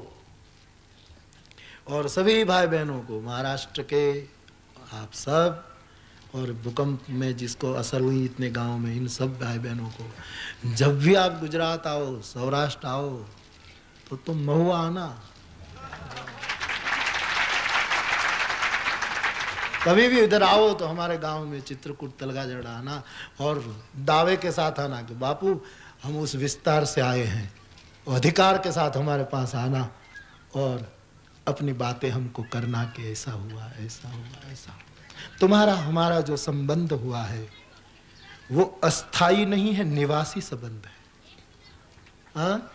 और सभी भाई बहनों को, महाराष्ट्र के आप सब, और भूकंप में जिसको असर हुई इतने गांव में, इन सब भाई बहनों को, जब भी आप गुजरात आओ, सौराष्ट्र आओ, तो तुम महुआ आना, कभी भी इधर आओ तो हमारे गांव में चित्रकूट तलगाजड़ आना, और दावे के साथ आना कि बापू हम उस विस्तार से आए हैं, अधिकार के साथ हमारे पास आना, और अपनी बातें हमको करना कि ऐसा हुआ, ऐसा हुआ, ऐसा हुआ। तुम्हारा हमारा जो संबंध हुआ है वो अस्थाई नहीं है, निवासी संबंध है। हाँ,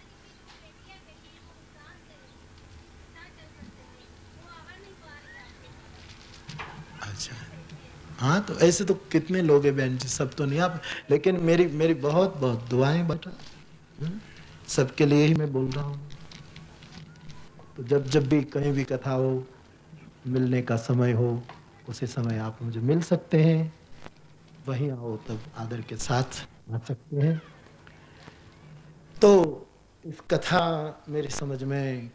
अच्छा, हाँ, तो ऐसे तो कितने लोग हैं बहन जी, सब तो नहीं आप, लेकिन मेरी बहुत बहुत दुआएं बेटा, सबके लिए ही मैं बोल रहा हूँ। तो जब भी कहीं भी कथा हो, मिलने का समय हो, उसी समय आप मुझे मिल सकते हैं, वहीं आओ तब आदर के साथ आ सकते हैं। तो इस कथा मेरी समझ में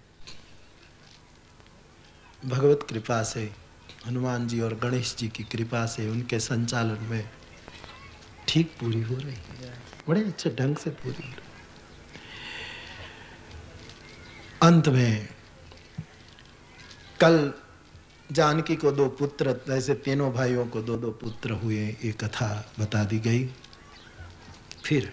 भगवत कृपा से, हनुमान जी और गणेश जी की कृपा से, उनके संचालन में ठीक पूरी हो रही है, बड़े अच्छे ढंग से पूरी हो रही। अंत में कल जानकी को 2 पुत्र, ऐसे तीनों भाइयों को 2-2 पुत्र हुए, ये कथा बता दी गई। फिर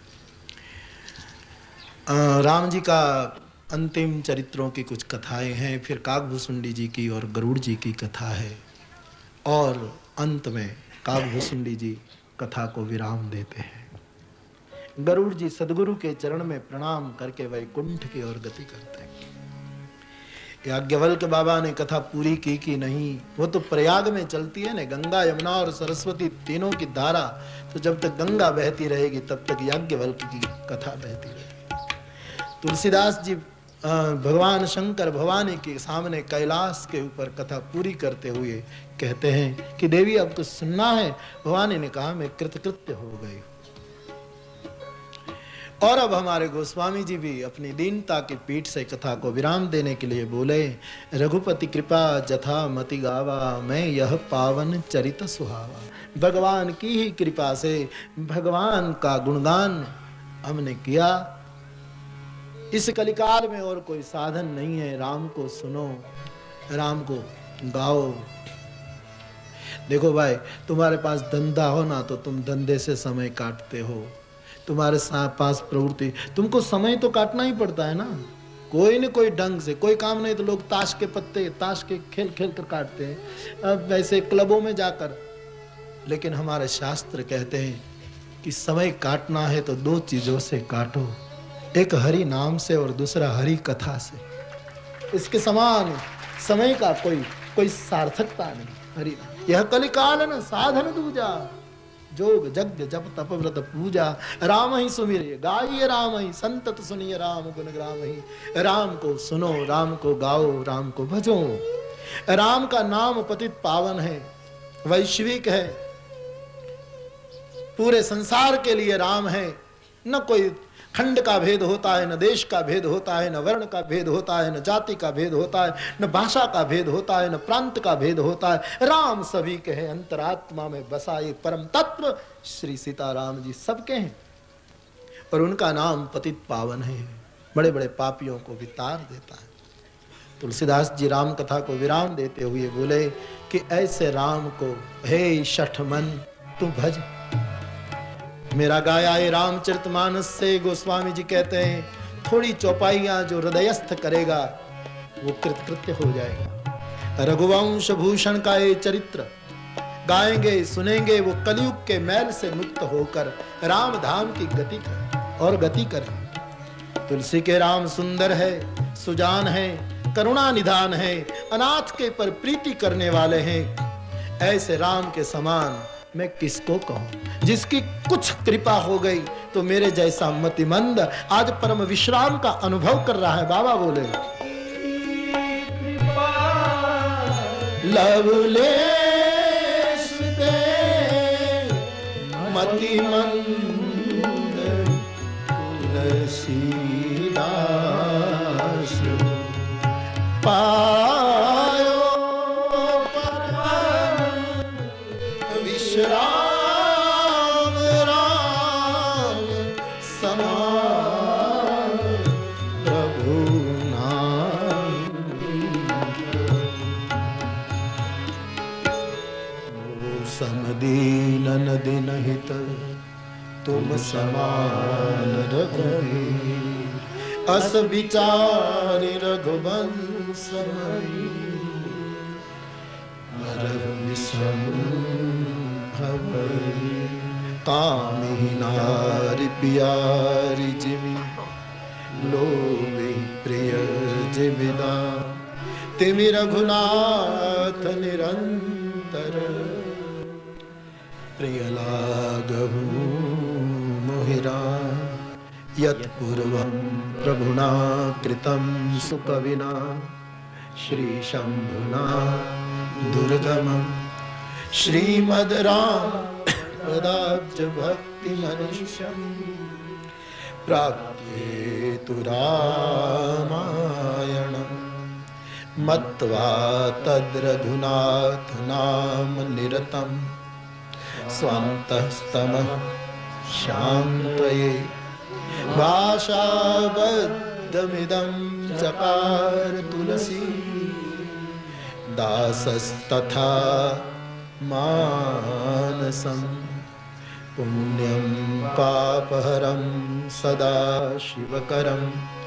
राम जी का अंतिम चरित्रों की कुछ कथाएं हैं, फिर काकभूसुंडी जी की और गरुड़ जी की कथा है, और अंत में काकभूसुंडी जी कथा को विराम देते हैं। गरुड़ जी सदगुरु के चरण में प्रणाम करके वैकुंठ की ओर गति करते हैं। याज्ञवल्क्य बाबा ने कथा पूरी की कि नहीं, वो तो प्रयाग में चलती है ना, गंगा यमुना और सरस्वती तीनों की धारा, तो जब तक गंगा बहती रहेगी तब तक याज्ञवल्क्य की कथा बहती रहेगी। तुलसीदास जी भगवान शंकर भवानी के सामने कैलाश के ऊपर कथा पूरी करते हुए कहते हैं कि देवी अब कुछ सुनना है। भवानी ने कहा मैं कृतकृत्य हो गई। और अब हमारे गोस्वामी जी भी अपनी दीनता की पीठ से कथा को विराम देने के लिए बोले, रघुपति कृपा जथा मति गावा, मैं यह पावन चरित सुहावा। भगवान की ही कृपा से भगवान का गुणगान हमने किया। इस कलिकाल में और कोई साधन नहीं है। राम को सुनो, राम को गाओ। देखो भाई, तुम्हारे पास धंधा हो ना तो तुम धंधे से समय काटते हो, तुम्हारे पास प्रवृत्ति, तुमको समय तो काटना ही पड़ता है ना, कोई न कोई ढंग से। कोई काम नहीं तो लोग ताश के पत्ते, ताश के खेल खेल कर काटते हैं, अब वैसे क्लबों में जाकर। लेकिन हमारे शास्त्र कहते हैं कि समय काटना है तो दो चीजों से काटो, एक हरि नाम से और दूसरा हरि कथा से। इसके समान समय का कोई सार्थकता नहीं। हरि यह कलिकाल न साधन दूजा, जोग जग जप तप व्रत पूजा। राम ही सुमिरिय गाइए राम ही, संतत सुनिए राम गुण ग्राम ही। राम को सुनो, राम को गाओ, राम को भजो। राम का नाम पतित पावन है, वैश्विक है, पूरे संसार के लिए राम है। न कोई खंड का भेद होता है, न देश का भेद होता है, न वर्ण का भेद होता है, न जाति का भेद होता है, न भाषा का भेद होता है, न प्रांत का भेद होता है। राम सभी के हैं, अंतरात्मा में बसा ये परम तत्व श्री सीताराम जी सबके हैं। और उनका नाम पतित पावन है, बड़े बड़े पापियों को भी तार देता है। तुलसीदास जी राम कथा को विराम देते हुए बोले कि ऐसे राम को हे शठ मन तू भज। मेरा गाया है रामचरितमानस से गोस्वामी जी कहते हैं, थोड़ी चौपाइयां जो हृदयस्थ करेगा वो कृतकृत्य हो जाएगा। रघुवंश भूषण का ये चरित्र गाएंगे, सुनेंगे, वो कलयुग के मैल से मुक्त होकर राम धाम की गति करें। तुलसी के राम सुंदर है, सुजान है, करुणा निधान है, अनाथ के पर प्रीति करने वाले हैं। ऐसे राम के समान मैं किसको कहूं। जिसकी कुछ कृपा हो गई तो मेरे जैसा मतिमंद आज परम विश्राम का अनुभव कर रहा है। बाबा बोले लवलेश दे मतिमंद तुलसीदास पायो राम राम समान प्रभु नाम। समदीनन दिन हित तुम समान रघुवीर। अस विचारि रघुवंश कामी नारी प्यारी जिमी लोभी प्रिय जिमिदा। तिमि रघुनाथ निरंतर प्रिय लागहु मोहिरा। यत् पूर्वं प्रभुना कृतं सुकविना श्री शंभुना दुर्गमं श्रीमद् राम पदाब्ज भक्ति मनुष्यं प्राप्येतु रामायणं। मत्वा तद्रघुनाथ नाम निरतं स्वान्तस्तमः शान्तये। भाषाबद्धमिदं चकार तुलसी दासस्तथा मानसं। पुण्यं पापहरं सदा शिवकरं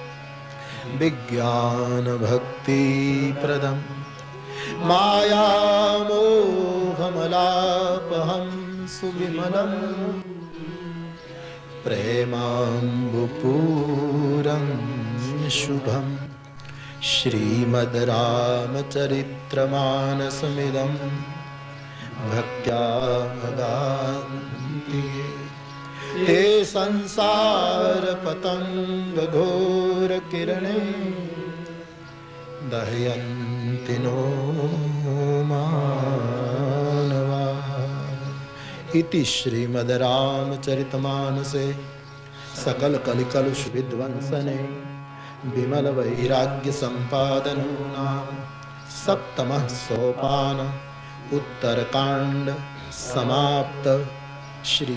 विज्ञान भक्तिप्रदं। मायामोहमलापहं सुविमलं प्रेमाम्बुपूरं शुभं। श्रीमद् रामचरित्रमानसमिदं भक्त्या गान्ति। हे संसार पतंग घोर किरणे दहयन्ति नो मानवा। इति श्रीमद् रामचरितमानसे सकल कलिकलुष विध्वंसने विमल वैराग्य संपादनो नाम सप्तमः सोपान उत्तरकांड समाप्त। श्री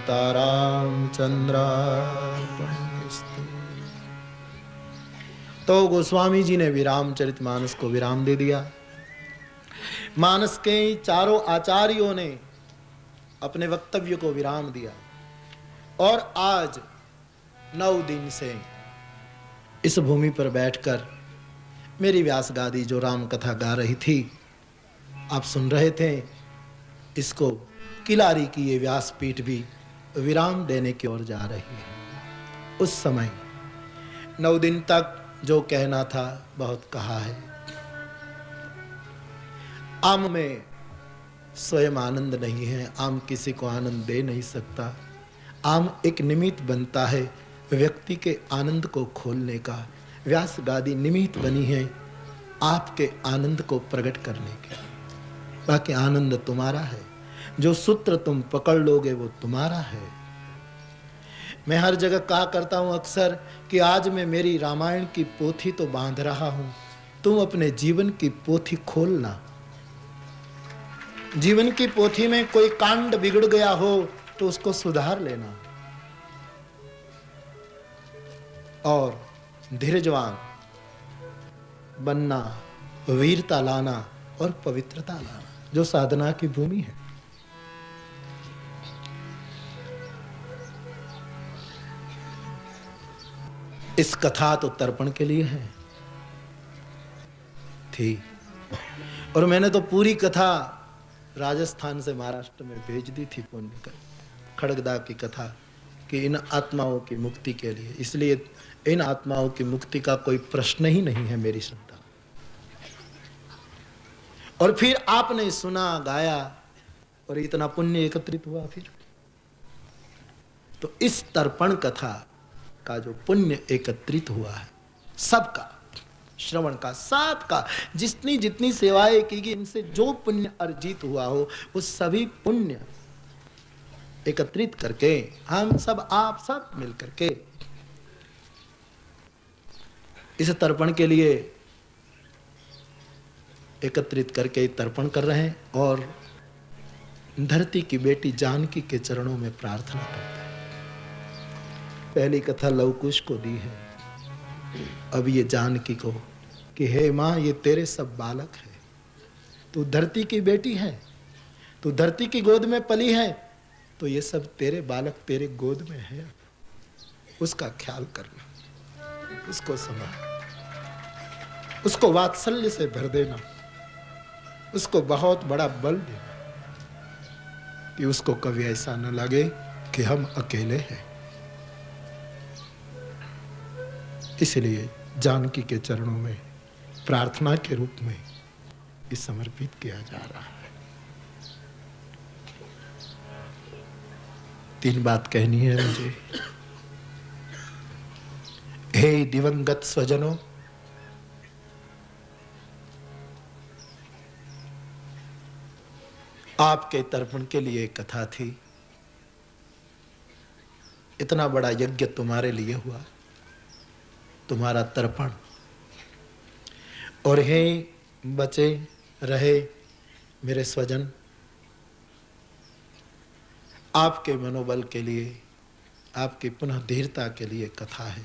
सीतारामचंद्रार्पणमस्तु। तो गोस्वामी जी ने विरामचरितमानस को विराम दे दिया। मानस के चारों आचार्यों ने अपने वक्तव्य को विराम दिया और आज 9 दिन से इस भूमि पर बैठकर मेरी व्यास गादी जो राम कथा गा रही थी आप सुन रहे थे। इसको किलारी की ये व्यासपीठ भी विराम देने की ओर जा रही है। उस समय 9 दिन तक जो कहना था बहुत कहा है। आम में स्वयं आनंद नहीं है, आम किसी को आनंद दे नहीं सकता। आम एक निमित्त बनता है व्यक्ति के आनंद को खोलने का। व्यास गादी निमित्त बनी है आपके आनंद को प्रकट करने के। बाकी आनंद तुम्हारा है, जो सूत्र तुम पकड़ लोगे वो तुम्हारा है। मैं हर जगह कहा करता हूं अक्सर कि आज मैं मेरी रामायण की पोथी तो बांध रहा हूं, तुम अपने जीवन की पोथी खोलना। जीवन की पोथी में कोई कांड बिगड़ गया हो तो उसको सुधार लेना और धीरजवान बनना, वीरता लाना और पवित्रता लाना, जो साधना की भूमि है। इस कथा तो तर्पण के लिए है थी और मैंने तो पूरी कथा राजस्थान से महाराष्ट्र में भेज दी थी पुण्य कर खड़गदा की कथा कि इन आत्माओं की मुक्ति के लिए। इसलिए इन आत्माओं की मुक्ति का कोई प्रश्न ही नहीं है मेरी श्रद्धा। और फिर आपने सुना, गाया और इतना पुण्य एकत्रित हुआ। फिर तो इस तर्पण कथा का जो पुण्य एकत्रित हुआ है सबका, श्रवण का, साथ का, जितनी जितनी सेवाएं की गई, इनसे जो पुण्य अर्जित हुआ हो उस सभी पुण्य एकत्रित करके हम सब, आप सब मिल करके इस तर्पण के लिए एकत्रित करके तर्पण कर रहे हैं और धरती की बेटी जानकी के चरणों में प्रार्थना करते हैं। पहली कथा लवकुश को दी है, अब ये जानकी को कि हे मां, ये तेरे सब बालक है, तू धरती की बेटी है, तू धरती की गोद में पली है, तो ये सब तेरे बालक तेरे गोद में है। उसका ख्याल करना, उसको संभाल, उसको वात्सल्य से भर देना, उसको बहुत बड़ा बल देना कि उसको कभी ऐसा न लगे कि हम अकेले हैं। इसलिए जानकी के चरणों में प्रार्थना के रूप में इस समर्पित किया जा रहा है। 3 बात कहनी है मुझे। हे दिवंगत स्वजनों, आपके तर्पण के लिए कथा थी। इतना बड़ा यज्ञ तुम्हारे लिए हुआ, तुम्हारा तर्पण। और हे बचे रहे मेरे स्वजन, आपके मनोबल के लिए, आपकी पुनः धीरता के लिए कथा है।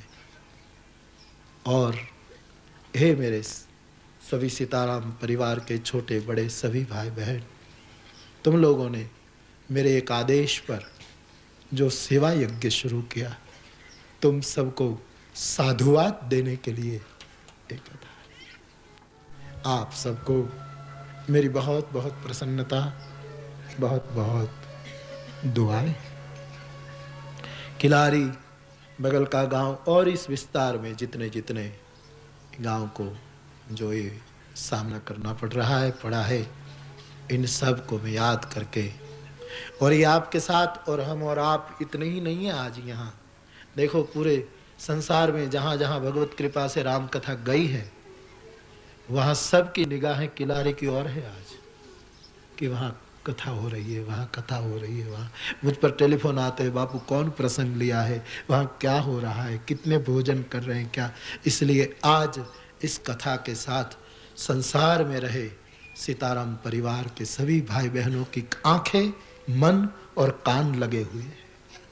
और हे मेरे सभी सीताराम परिवार के छोटे बड़े सभी भाई बहन, तुम लोगों ने मेरे एक आदेश पर जो सेवा यज्ञ शुरू किया, तुम सबको साधुवाद देने के लिए एक कथा। आप सबको मेरी बहुत बहुत प्रसन्नता, बहुत बहुत दुआएं। किलारी, बगल का गांव और इस विस्तार में जितने जितने गांव को जो ये सामना करना पड़ा है, इन सब को मैं याद करके, और ये आपके साथ, और हम और आप इतने ही नहीं है आज यहाँ। देखो पूरे संसार में जहाँ जहाँ भगवत कृपा से राम कथा गई है, वहां सबकी निगाहें किनारे की ओर है आज, कि वहां कथा हो रही है, वहां कथा हो रही है, वहां मुझ पर टेलीफोन आते हैं, बापू कौन प्रसंग लिया है, वहां क्या हो रहा है, कितने भोजन कर रहे हैं क्या। इसलिए आज इस कथा के साथ संसार में रहे सीताराम परिवार के सभी भाई बहनों की आंखें, मन और कान लगे हुए हैं।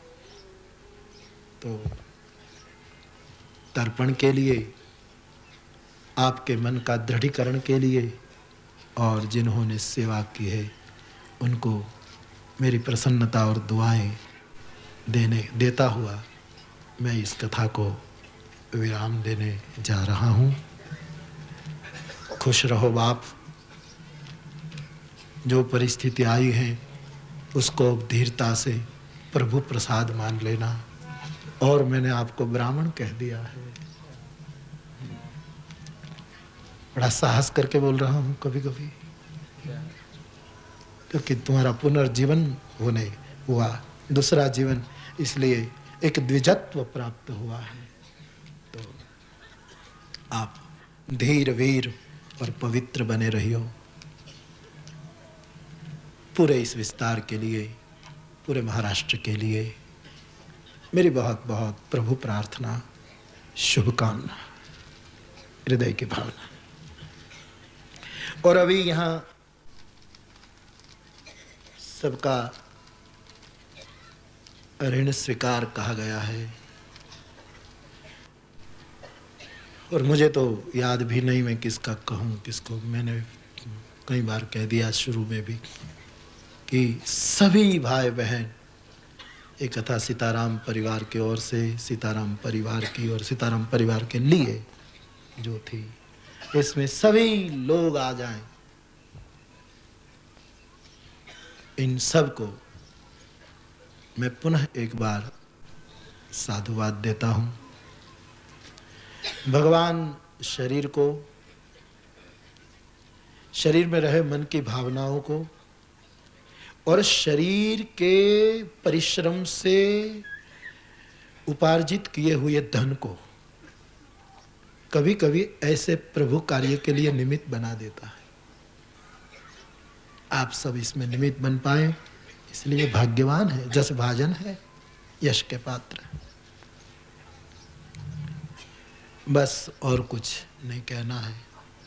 तो तर्पण के लिए, आपके मन का दृढ़ीकरण के लिए, और जिन्होंने सेवा की है उनको मेरी प्रसन्नता और दुआएं देता हुआ मैं इस कथा को विराम देने जा रहा हूँ। खुश रहो बाप, जो परिस्थिति आई है उसको धीरता से प्रभु प्रसाद मान लेना। और मैंने आपको ब्राह्मण कह दिया है, बड़ा साहस करके बोल रहा हूँ कभी कभी, क्योंकि तुम्हारा पुनर्जीवन होने हुआ, दूसरा जीवन, इसलिए एक द्विजत्व प्राप्त हुआ है। तो आप धीर वीर और पवित्र बने रहियो। पूरे इस विस्तार के लिए, पूरे महाराष्ट्र के लिए मेरी बहुत बहुत प्रभु प्रार्थना, शुभकामना, हृदय की भावना। और अभी यहाँ सबका ऋण स्वीकार कहा गया है, और मुझे तो याद भी नहीं मैं किसका कहूँ किसको। मैंने कई बार कह दिया शुरू में भी कि सभी भाई बहन, एक कथा सीताराम परिवार की ओर से, सीताराम परिवार की और सीताराम परिवार के लिए जो थी, इसमें सभी लोग आ जाएं। इन सब को मैं पुनः एक बार साधुवाद देता हूँ। भगवान शरीर को, शरीर में रहे मन की भावनाओं को और शरीर के परिश्रम से उपार्जित किए हुए धन को कभी कभी ऐसे प्रभु कार्य के लिए निमित्त बना देता है। आप सब इसमें निमित्त बन पाए, इसलिए भाग्यवान है, जस भाजन है, यश के पात्र। बस और कुछ नहीं कहना है।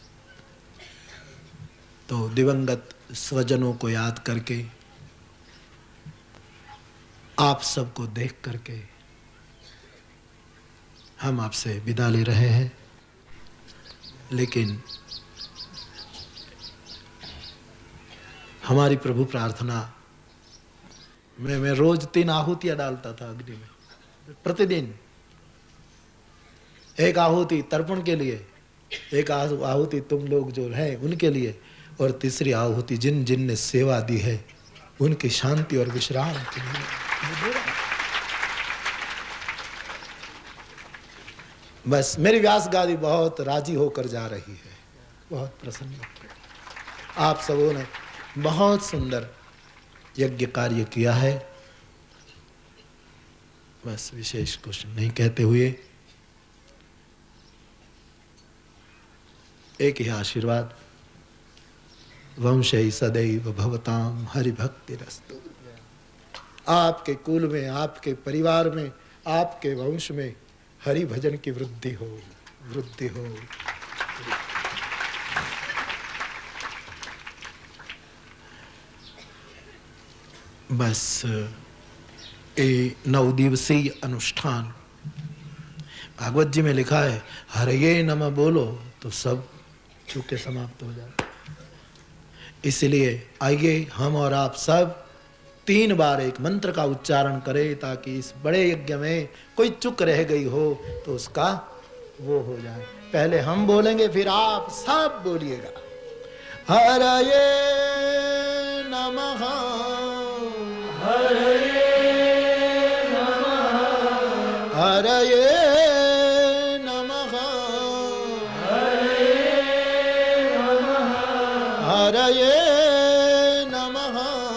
तो दिवंगत स्वजनों को याद करके, आप सबको देख करके हम आपसे विदा ले रहे हैं। लेकिन हमारी प्रभु प्रार्थना में मैं रोज 3 आहुतियां डालता था अग्नि में, प्रतिदिन। एक आहुति तर्पण के लिए, एक आहुति तुम लोग जो हैं उनके लिए, और तीसरी आहुति जिन जिन ने सेवा दी है उनकी शांति और विश्राम के लिए। बस मेरी व्यास गादी बहुत राजी होकर जा रही है, बहुत प्रसन्न होकर। आप सबों ने बहुत सुंदर यज्ञ कार्य किया है। बस विशेष कुछ नहीं कहते हुए एक ही आशीर्वाद, वंशे सदैव भवताम हरिभक्ति रस्तु। आपके कुल में, आपके परिवार में, आपके वंश में हरि भजन की वृद्धि हो, वृद्धि हो। बस ये 9 दिवसीय अनुष्ठान, भागवत जी में लिखा है हरये नमः बोलो तो सब चूके समाप्त हो जाए। इसलिए आइए हम और आप सब 3 बार एक मंत्र का उच्चारण करें, ताकि इस बड़े यज्ञ में कोई चूक रह गई हो तो उसका वो हो जाए। पहले हम बोलेंगे, फिर आप सब बोलिएगा। हरये नमः, हरये नमः, हरये नमः, हरये नमः, हरये नमः,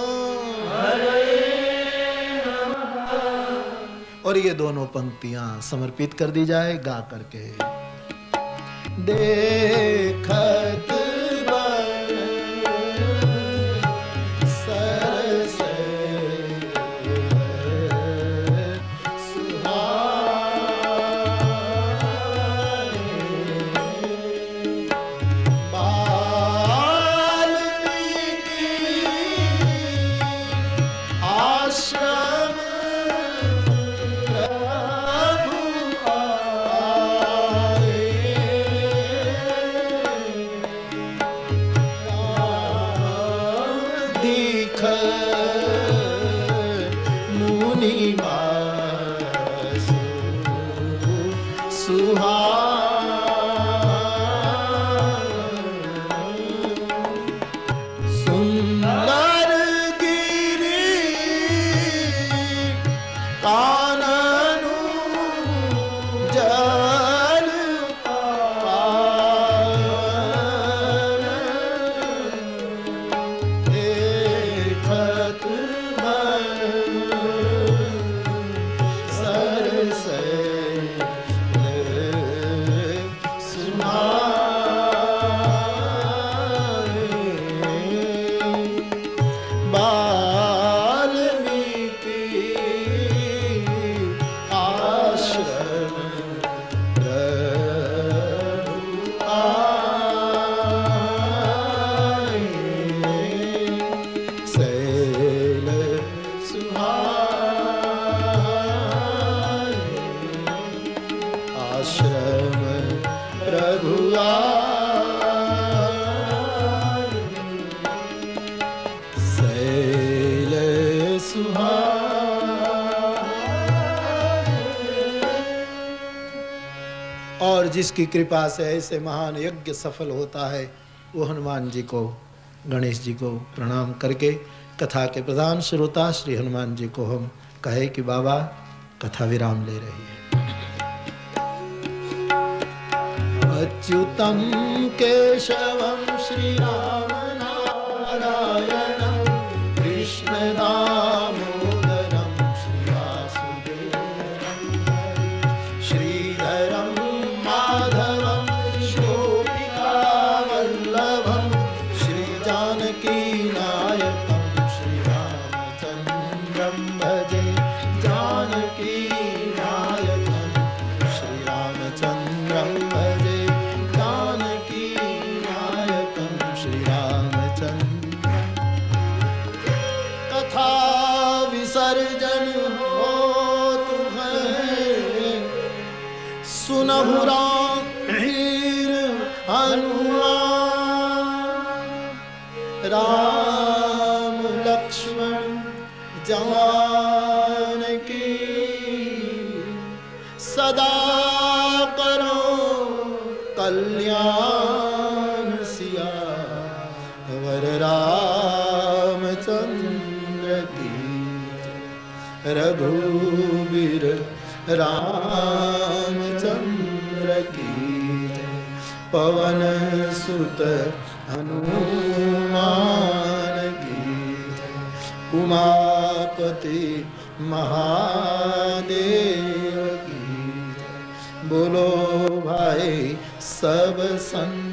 हरये नमः। और ये दोनों पंक्तियां समर्पित कर दी जाए गा करके। देखत बन सरस और जिसकी कृपा से ऐसे महान यज्ञ सफल होता है वो हनुमान जी को, गणेश जी को प्रणाम करके कथा के प्रधान श्रोता श्री हनुमान जी को हम कहे कि बाबा कथा विराम ले रही है। अच्युतम केशवम श्री राम नारायणम कृष्ण दामोदरम श्री वासुदेवम श्रीधरम माधवम शोभिका वल्लभम श्री जानकी नायकम श्री रामचंद्रम भजे जानकी नायकम श्री रामचंद्रम भजे जानकी नायकम श्री रामचंद्र। कथा विसर्जन हो तुम्हें सुनहु राम वीर हनुमान राम लक्ष्मण जानकी सदा करो कल्याण सिया वर रामचंद्र की रघुवीर रामचंद्र की पवन सुत हनुमान की उमापति महादेव की बोलो भाई सब संत